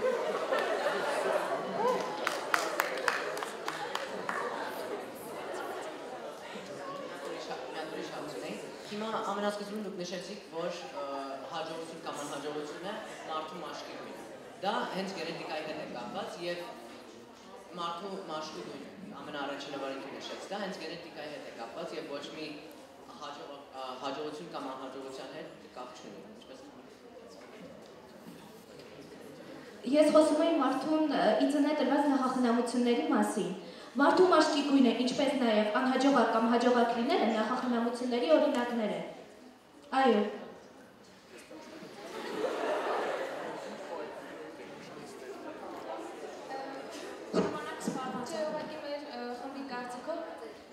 Հիմա ամենասկզբում դուք նշեցիք, որ հաջողություն կամ անհաջողությունը մարդու մաշկի գույնն է։ Դա հենց գենետիկայի հետ է կապված եւ մարդու մաշկի գույնը ամենաառաջինը որ ինքը նշեց, դա հենց գենետիկայի հետ է կապված եւ ոչ մի հաջողություն կամ անհաջողության հետ կապ չունի, ինչպես Ես խոսում եմ մարդուն իծնե տրված նախախնամությունների մասին։ Մարդու մաշկի գույնը, ինչպես նաև անհաջողակ կամ հաջողակ լինելը նախախնամությունների օրինակներ են։ Այո։ Ժամանակ սպառված է, ուղղակի մեր խմբի կարծիքով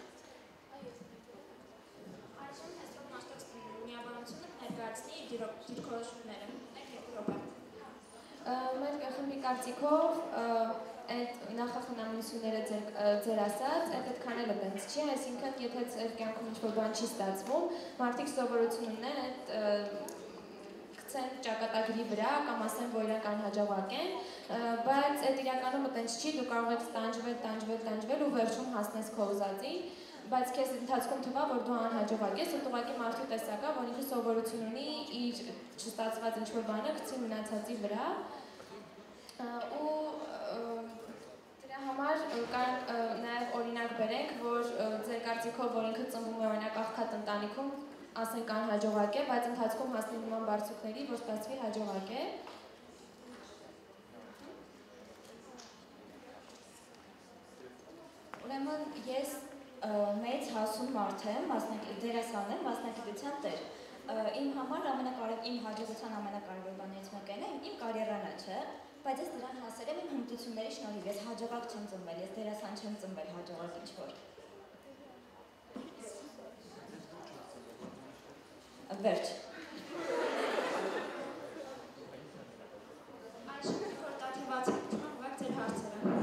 այժմ հեսրով մասնաց միաբանությունը ներկայացնի դիրքորոշումները։ Մեկ երկու րոպե։ Մեր խմբի կարծիքով այդ նախախնամությունները ձեր ասած, այդ այդքան էլ տենց չի, այսինքն եթե ձեր կյանքում ինչ-որ բան չի ստացվում, մարդիկ սովորություն ունեն այդ գցեն ճակատագրի վրա կամ ասեն, որ իրենք անհաջողակ են, բայց այդ իրականում այտենց չի, դու կարող ես տանջվել, տանջվել, տանջվել ու վերջում հասնես քո ուզածին, բայց քեզ ընթացքում թվա, որ դու անհաջողակ ես, ու ուղղակի մարդու տեսակ է, որ ինքը սովորություն ունի իր չստացված ինչ-որ բանը գցի մնացածի վրա, ու դրա համար կարող նաև օրինակ բերենք, որ ձեր կարծիքով, որ ինքը ծնվում է օրինակ աղքատ ընտանիքում, ասենք անհաջողակ է, բայց ընթացքում հասնի նման բարձունքների, որ ստացվի հաջողակ է։ Ուրեմն ես մեծ հասուն մարդ եմ, դերասան եմ, մասնագիտության տեր։ Իմ համար ամենակարևոր իմ հաջողության ամենակարևոր բաներից մեկը է իմ կարիերան է, չէ՞, բայց ես դրան հասել եմ իմ հմտությունների շնորհիվ, ես հաջողակ չեմ ծնվել, ես դերասան չեմ ծնվել հաջողակ ինչ-որ։ Վերջ։ Այսինքն խորտաթիվացի ուղղակ ձեր հարցերը։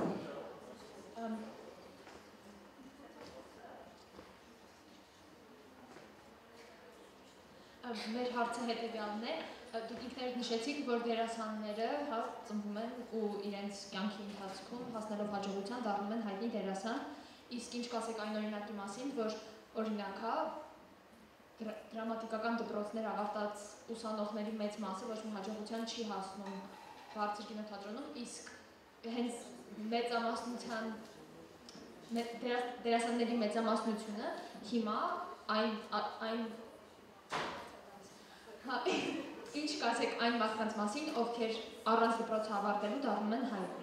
Մեր հարցը հետևյալն է, դուք ինքներդ նշեցիք, որ դերասանները հա ծնվում են ու իրենց կյանքի ընթացքում հասնելով հաջողության դառնում են հայտնի դերասան, իսկ ինչ կասեք այն օրինակի մասին, որ օրինակ հա դրամատիկական դպրոցներ ավարտած ուսանողների մեծ մասը ոչ մի հաջողության չի հասնում բարձր կինոթատրոնում, իսկ հենց մեծամասնության դերասանների մեծամասնությունը հիմա այն այն ինչ կասեք այն մարդկանց մասին, ովքեր առանց դպրոց ավարտելու դառնում են հայտնի։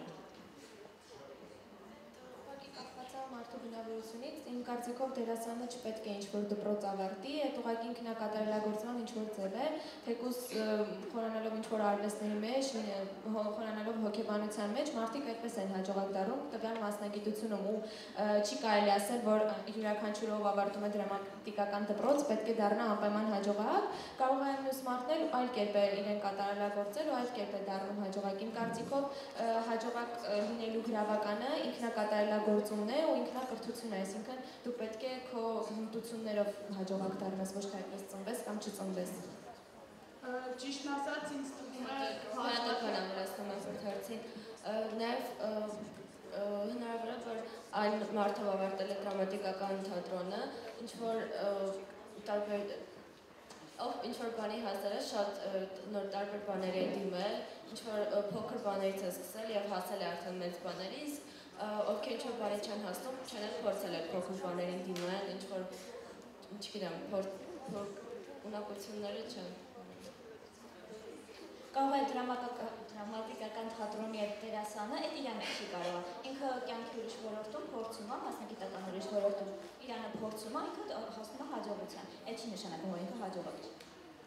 Մարդու բնավորությունից, իմ կարծիքով դերասանը չպետք է ինչ-որ դպրոց ավարտի, այդ ուղղակի ինքնակատարելագործման ինչ-որ ձև է, թեկուզ խորանալով ինչ-որ արվեստների մեջ, խորանալով հոգեբանության մեջ, մարդիկ այդպես են հաջողակ դառնում տվյալ մասնագիտությունում ու չի կարելի ասել, որ յուրաքանչյուրով ավարտում է դրամատիկական դպրոց, պետք է դառնա անպայման հաջողակ, կարող է մյուս մարդն էլ այլ կերպ է իրեն կատարելագործել ու այլ կերպ է դառնում հաջողակ։ Իմ կարծիքով հաջողակ լինելու գրավականը ինքնակատարելագործումն է ու ինքնակրթություն է, այսինքն դու պետք է քո հմտություններով հաջողակ դառնաս, ոչ թե այդպես ծնվես կամ չծնվես։ Ճիշտն ասած, ինձ թվում է հատական ամրացնում եմ ընթերցին, նաև հնարավոր է, որ այլ մարդով ավարտել է դրամատիկական թատրոնը, ինչ-որ տարբեր ինչ-որ բանի հասել է, շատ նոր տարբեր բաների է դիմել, ինչ-որ փոքր բաներից է սկսել և հասել է արդեն մեծ բաներից, ովքեր ինչ-որ բանի չեն հասնում, չեն էլ փորձել այդ փոքր բաներին դիմել, ինչ-որ, չգիտեմ, ունակությունները չեն։ Կարող է դրամատիկական թատրոնի այդ դերասանը, այդ իրանը չի կարող։ Ինքը կյանքի ուրիշ ոլորտում փորձում է, մասնագիտական ուրիշ ոլորտում իրանը փորձում է, ինքը հասնում է հաջողության։ Այդ չի նշանակում, որ ինքը հաջողակ չի։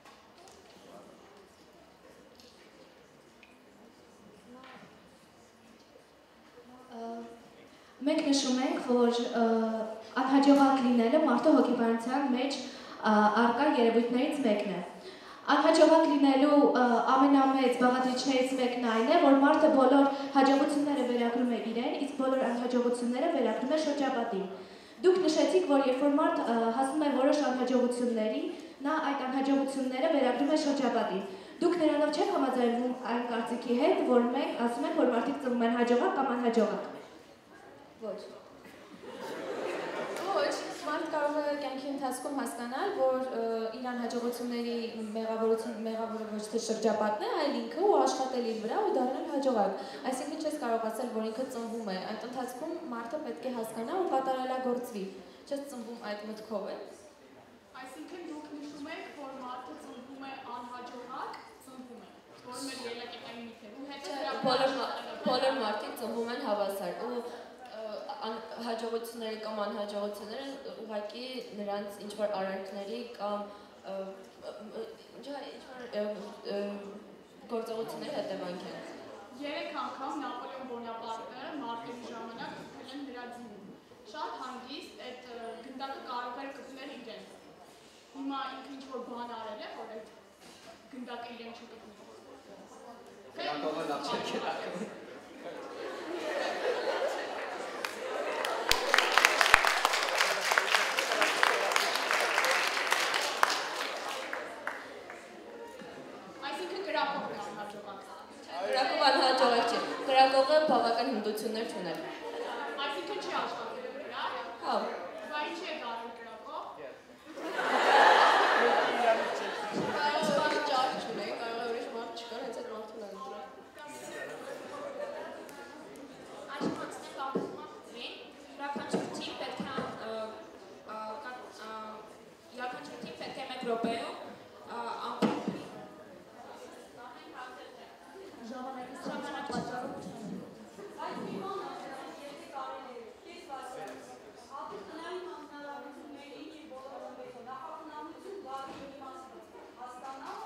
Մենք նշում ենք, որ անհաջողակ լինելը մարդու հոգեբանության մեջ առկա երևույթներից մեկն է։ Անհաջողակ լինելու ամենամեծ բաղադրիչներից մեկն այն է, որ մարդը բոլոր հաջողությունները վերագրում է իրեն, իսկ բոլոր անհաջողությունները վերագրում է շրջապատին։ Դուք նշեցիք, որ երբ որ մարդ հասնում է որոշ անհաջողությունների, նա այդ անհաջողությունները վերագրում է շրջապատին։ Դուք նրանով չեք համաձայնվում այն կարծիքի հետ, որ մենք ասում ենք, որ մարդիկ ծնվում են հաջողակ կամ անհաջողակ։ Ոչ։ Ոչ, մարդ կարող է կյանքի ընթացքում հասկանալ, որ իր անհաջողությունների մեղավորը ոչ թե շրջապատն է, այլ ինքը ու աշխատել իր վրա ու դառնալ հաջողակ։ Այսինքն չես կարող ասել, որ ինքը ծնվում է, այդ ընթացքում մարդը պետք է հասկանա ու կատարելագործվի։ Չես ծնվում այդ մտքով է։ Այսինքն դուք նշում եք, որ մարդը ծնվում է անհաջողակ, ծնվում է, որ մեր ելակետային միթ է։ Ու հետո բոլոր մարդիկ ծնվում են հավասար ու հաջողությունները կամ անհաջողությունները ուղղակի նրանց ինչ-որ արարքների կամ գործողությունների հետևանք են։ Երեք անգամ Նապոլեոն Բոնապարտը մարտերի ժամանակ գտել են նրա ձիուն։ Շատ հանգիստ այդ գնդակը կարող էր գտնել իրեն։ Հիմա ինքը ինչ-որ բան արել է, որ այդ գնդակը իրեն չգտնի։ Կրակովը լավ չէ կրակը։ Այսինքն կրակով անհաջողակ։ Կրակով անհաջողակ չէ։ կրակողը բավական հմտություններ չուներ։ Այսինքն չի աշխատել վրա։ Հա։ Բա ինչ է դառնում կրակող։ Կարող է մարդ ճար չունի, կարող է ուրիշ մարդ չկար, հենց այդ մարդուն է ընտրել։ Աշխատանքն ապահովին, յուրաքանչյուր պետք է յուրաքանչյուր պետք է մեկ րոպեում ամփոփի։ Ժամանակ պատճառով չունի։ Այդ մի բան եթե կարելի է, ես վասել, ապի տնային հանրարարությունների և բոլորը մեծո, նախախնամություն բաղի իմաստը, հաստանալ,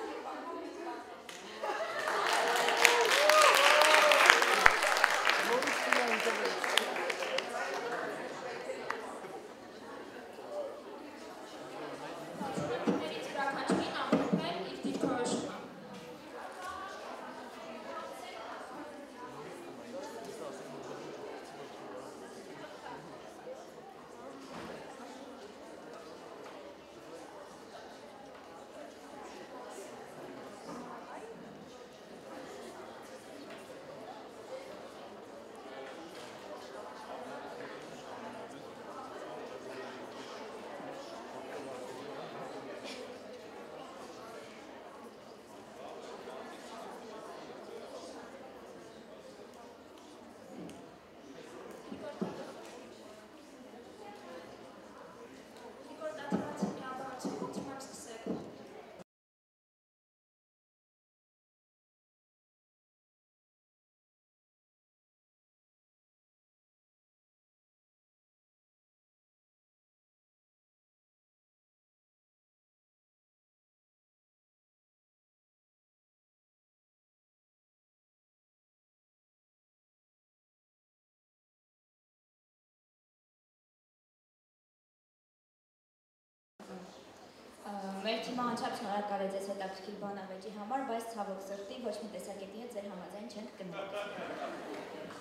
Մեր թիմը անչափ շնորհակալ է ձեզ հետաքրքիր բանավեճի համար, բայց ցավոք սրտի ոչ մի տեսակետի հետ ձեր համաձայն չենք գնալ։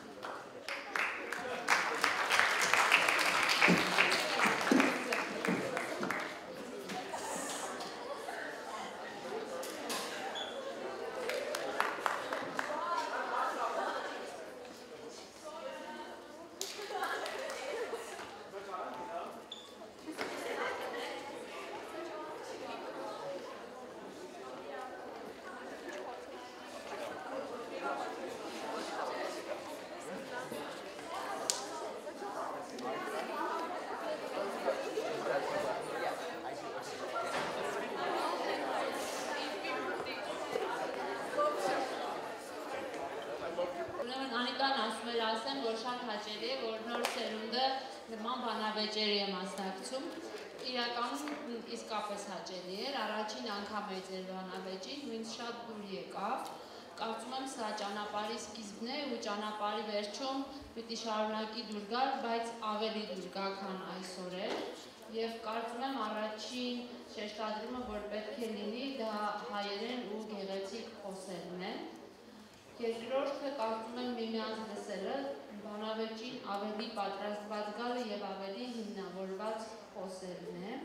Հաճելի է, որ նոր սերունդը նման բանավեճերի է մասնակցում, իրականում իսկապես հաճելի էր, առաջին անգամ է ձեր բանավեճին, ու ինձ շատ դուր եկավ, կարծում եմ սա ճանապարհի սկիզբն է ու ճանապարհի վերջում պիտի շարունակի դուր գալ, բայց ավելի դուր գա, քան այսօր էր, եւ կարծում եմ առաջին շեշտադրումը, որ պետք է լինի, դա հայերեն ու գեղեցիկ խոսելն է։ Երկրորդը կարծում եմ միմյանց լսելը, բանավեճին ավելի պատրաստված գալը եւ ավելի հիմնավորված խոսելն է։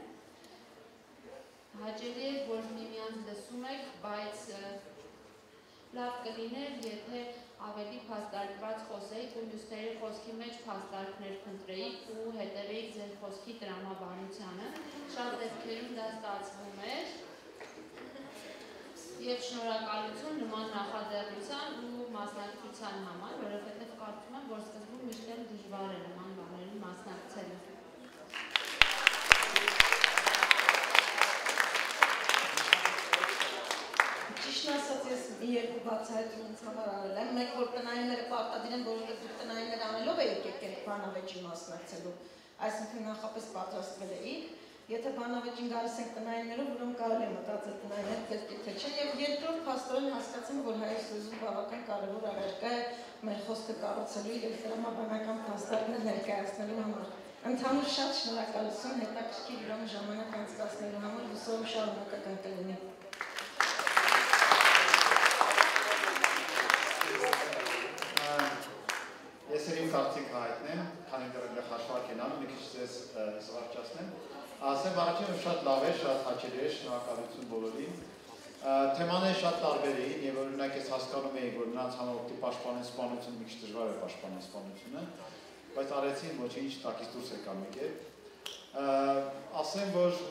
Հաճելի է, որ միմյանց լսում եք, բայց լավ կլիներ, եթե ավելի փաստարկված խոսեիք ու մյուսների խոսքի մեջ փաստարկներ փնտրեիք ու հետևեիք ձեր խոսքի տրամաբանությանը։ Շատ դեպքերում դա ստացվում էր։ Եվ շնորհակալություն նման նախաձեռնության ու մասնակցության համար, որովհետև կարծում եմ, որ սկզբում միշտ էլ դժվար է նման բաներին մասնակցելը։ Ճիշտն ասած, ես մի երկու բացահայտում ինձ համար արել եմ, մեկ որ տնայինները պարտադիր են, որովհետև դուք տնայիններ անելով եք եկել բանավեճի մասնակցելու, այսինքն նախապես պատրաստվել էիք։ Եթե բանավեճին գալիս ենք տնայիններով, ուրեմն կարելի է մտածել տնայիններ պետք է թե չէ, եւ երկրորդ փաստորեն հասկացանք, որ հայոց լեզուն բավական կարևոր առարկա է մեր խոսքը կառուցելու եւ տրամաբանական փաստարկներ ներկայացնելու համար։ Ընդհանուր շատ շնորհակալություն հետաքրքիր ուրեմն ժամանակ անցկացնելու համար, հուսով եմ շարունակական կլինի։ Ես էլ իմ կարծիքը հայտնեմ, քանի դեռ հաշվարկ են անում, մի քիչ ձեզ զվարճացնեմ։ Ասեմ, առաջինը շատ լավ է, շատ հաճելի է, շնորհակալություն բոլորին։ Թեմաները շատ տարբեր էին եւ օրինակ ես հասկանում էի, որ նրանց համար օգտի պաշտպանեն սպանությունը մի քիչ դժվար է պաշտպանել սպանությունը, բայց արեցին ոչինչ տակից դուրս եկան մեկ է։ Ասեմ, որ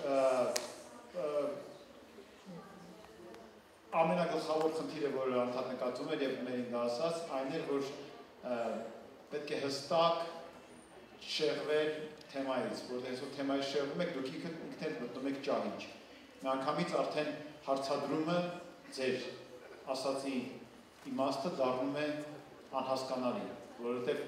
ամենագլխավոր խնդիրը, որը անդադ նկատում էր եւ մերին դա ասած, այն էր, որ պետք է հստակ շեղվել թեմայից, որտեղ այսօր թեմայից շեղվում եք, դուք ինքներդ մտնում եք ճահիճ։ Միանգամից արդեն հարցադրումը ձեր ասացի իմաստը դառնում է անհասկանալի, որովհետև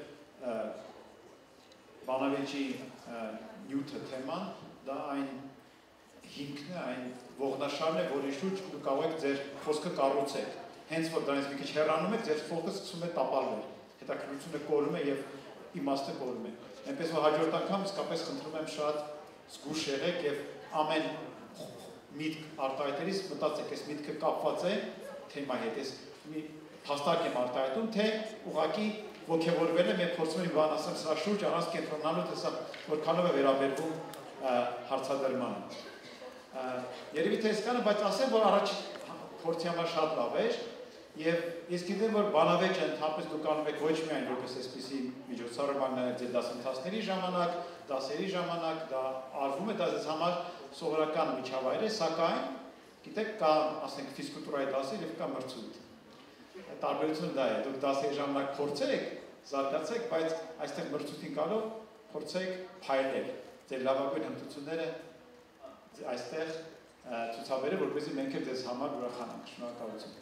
բանավեճի նյութը թեման դա այն հիմքն է, այն ողնաշարն է, որի շուրջ դուք կարող եք ձեր խոսքը կառուցել։ Հենց որ դրանից մի քիչ հեռանում եք, ձեր խոսքը սկսում է տապալվել, հետաքրքրությունը կորում է եւ իմաստը կորում է։ Այնպես որ հաջորդ անգամ իսկապես խնդրում եմ շատ զգուշ եղեք եւ ամեն միտք արտահայտելիս մտածեք, այս միտքը կապված է թեմայի հետ, ես մի հաստակ եմ արտահայտում, թե ուղղակի ոգևորվել եմ եւ փորձում եմ բան ասեմ սրա շուրջ, առանց կենտրոնանալու, թե սա որքանով է վերաբերվում հարցադրմանը։ Երևի թե այսքանը, բայց ասեմ, որ առաջ փորձի համար շատ լավ էր եւ ես գիտեմ, որ բանավեճը ընդհանրապես դուք անում եք ոչ միայն որպես այսպիսի միջոցառման նաև ձեր դասընթացների ժամանակ, դասերի ժամանակ, դա արվում է, դա ձեզ համար սովորական միջավայր է, սակայն գիտեք, կա, ասենք, ֆիզկուլտուրայի դասեր եւ կա մրցույթ։ Տարբերությունը դա է, դուք դասերի ժամանակ փորձեք, զարգացեք, բայց այստեղ մրցույթին գալով փորձեք փայլել։ Ձեր լավագույն հմտությունները այստեղ ցուցաբերել, որպեսզի մենք էլ ձեզ համար ուրախանանք։ Շնորհակալություն։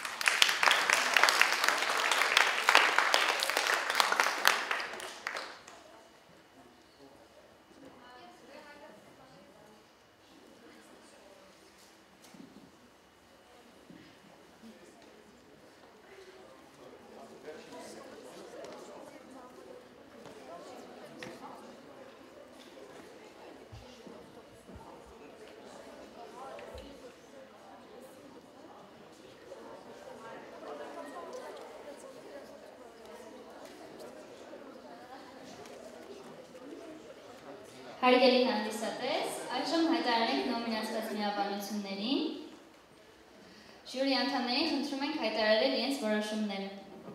Հարգելի հանդիսատես, այժմ հայտարարենք նոմինացված միաբանություններին։ Ժյուրի անդամներին խնդրում ենք հայտարարել իրենց որոշումները։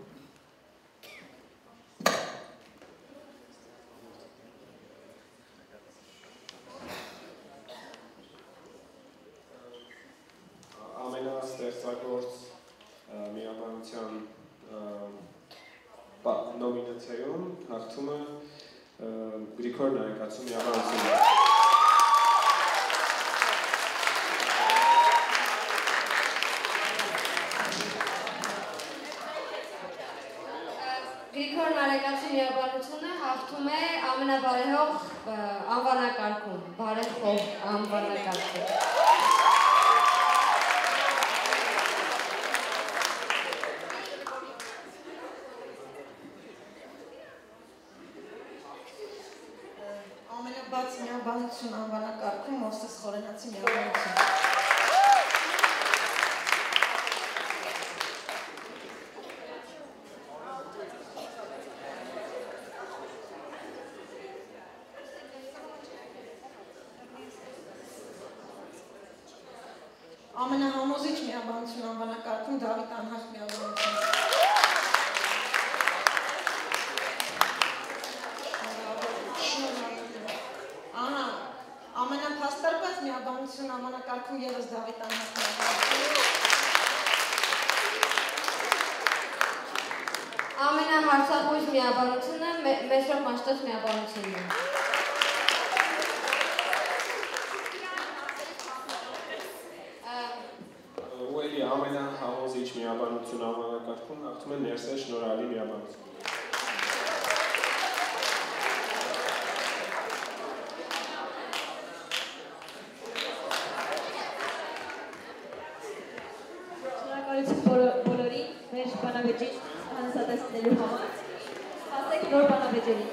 Ամենաստեղծագործ միաբանության նոմինացիայում հաղթում է Գրիգոր Նարեկացու միաբանությունը։ Գրիգոր Նարեկացու միաբանությունը հաղթում է ամենաբարեհող անվանակարգում, բարեխոհ անվանակարգում։ Ամենաբաց միաբանություն անվանակարգում Մովսես Խորենացի միաբանություն։ Ամենահամոզիչ միաբանություն անվանակարգում Դավիթ Անհաշ միաբանություն։ Ամենափաստարկված միաբանություն անվանակարգում ևս Դավիթ Անհաշ միաբանություն։ Ամենահարցախույս միաբանությունը Մեսրոպ Մաշտոց միաբանությունն է։ Ու էլի ամենահամոզիչ միաբանություն անվանակարգում հաղթում է Ներսես Շնորհալի միաբանությունը։ Բոլորին մեր բանավեճին հանրասատեսնելու համար, հասեք նոր բանավեճերի։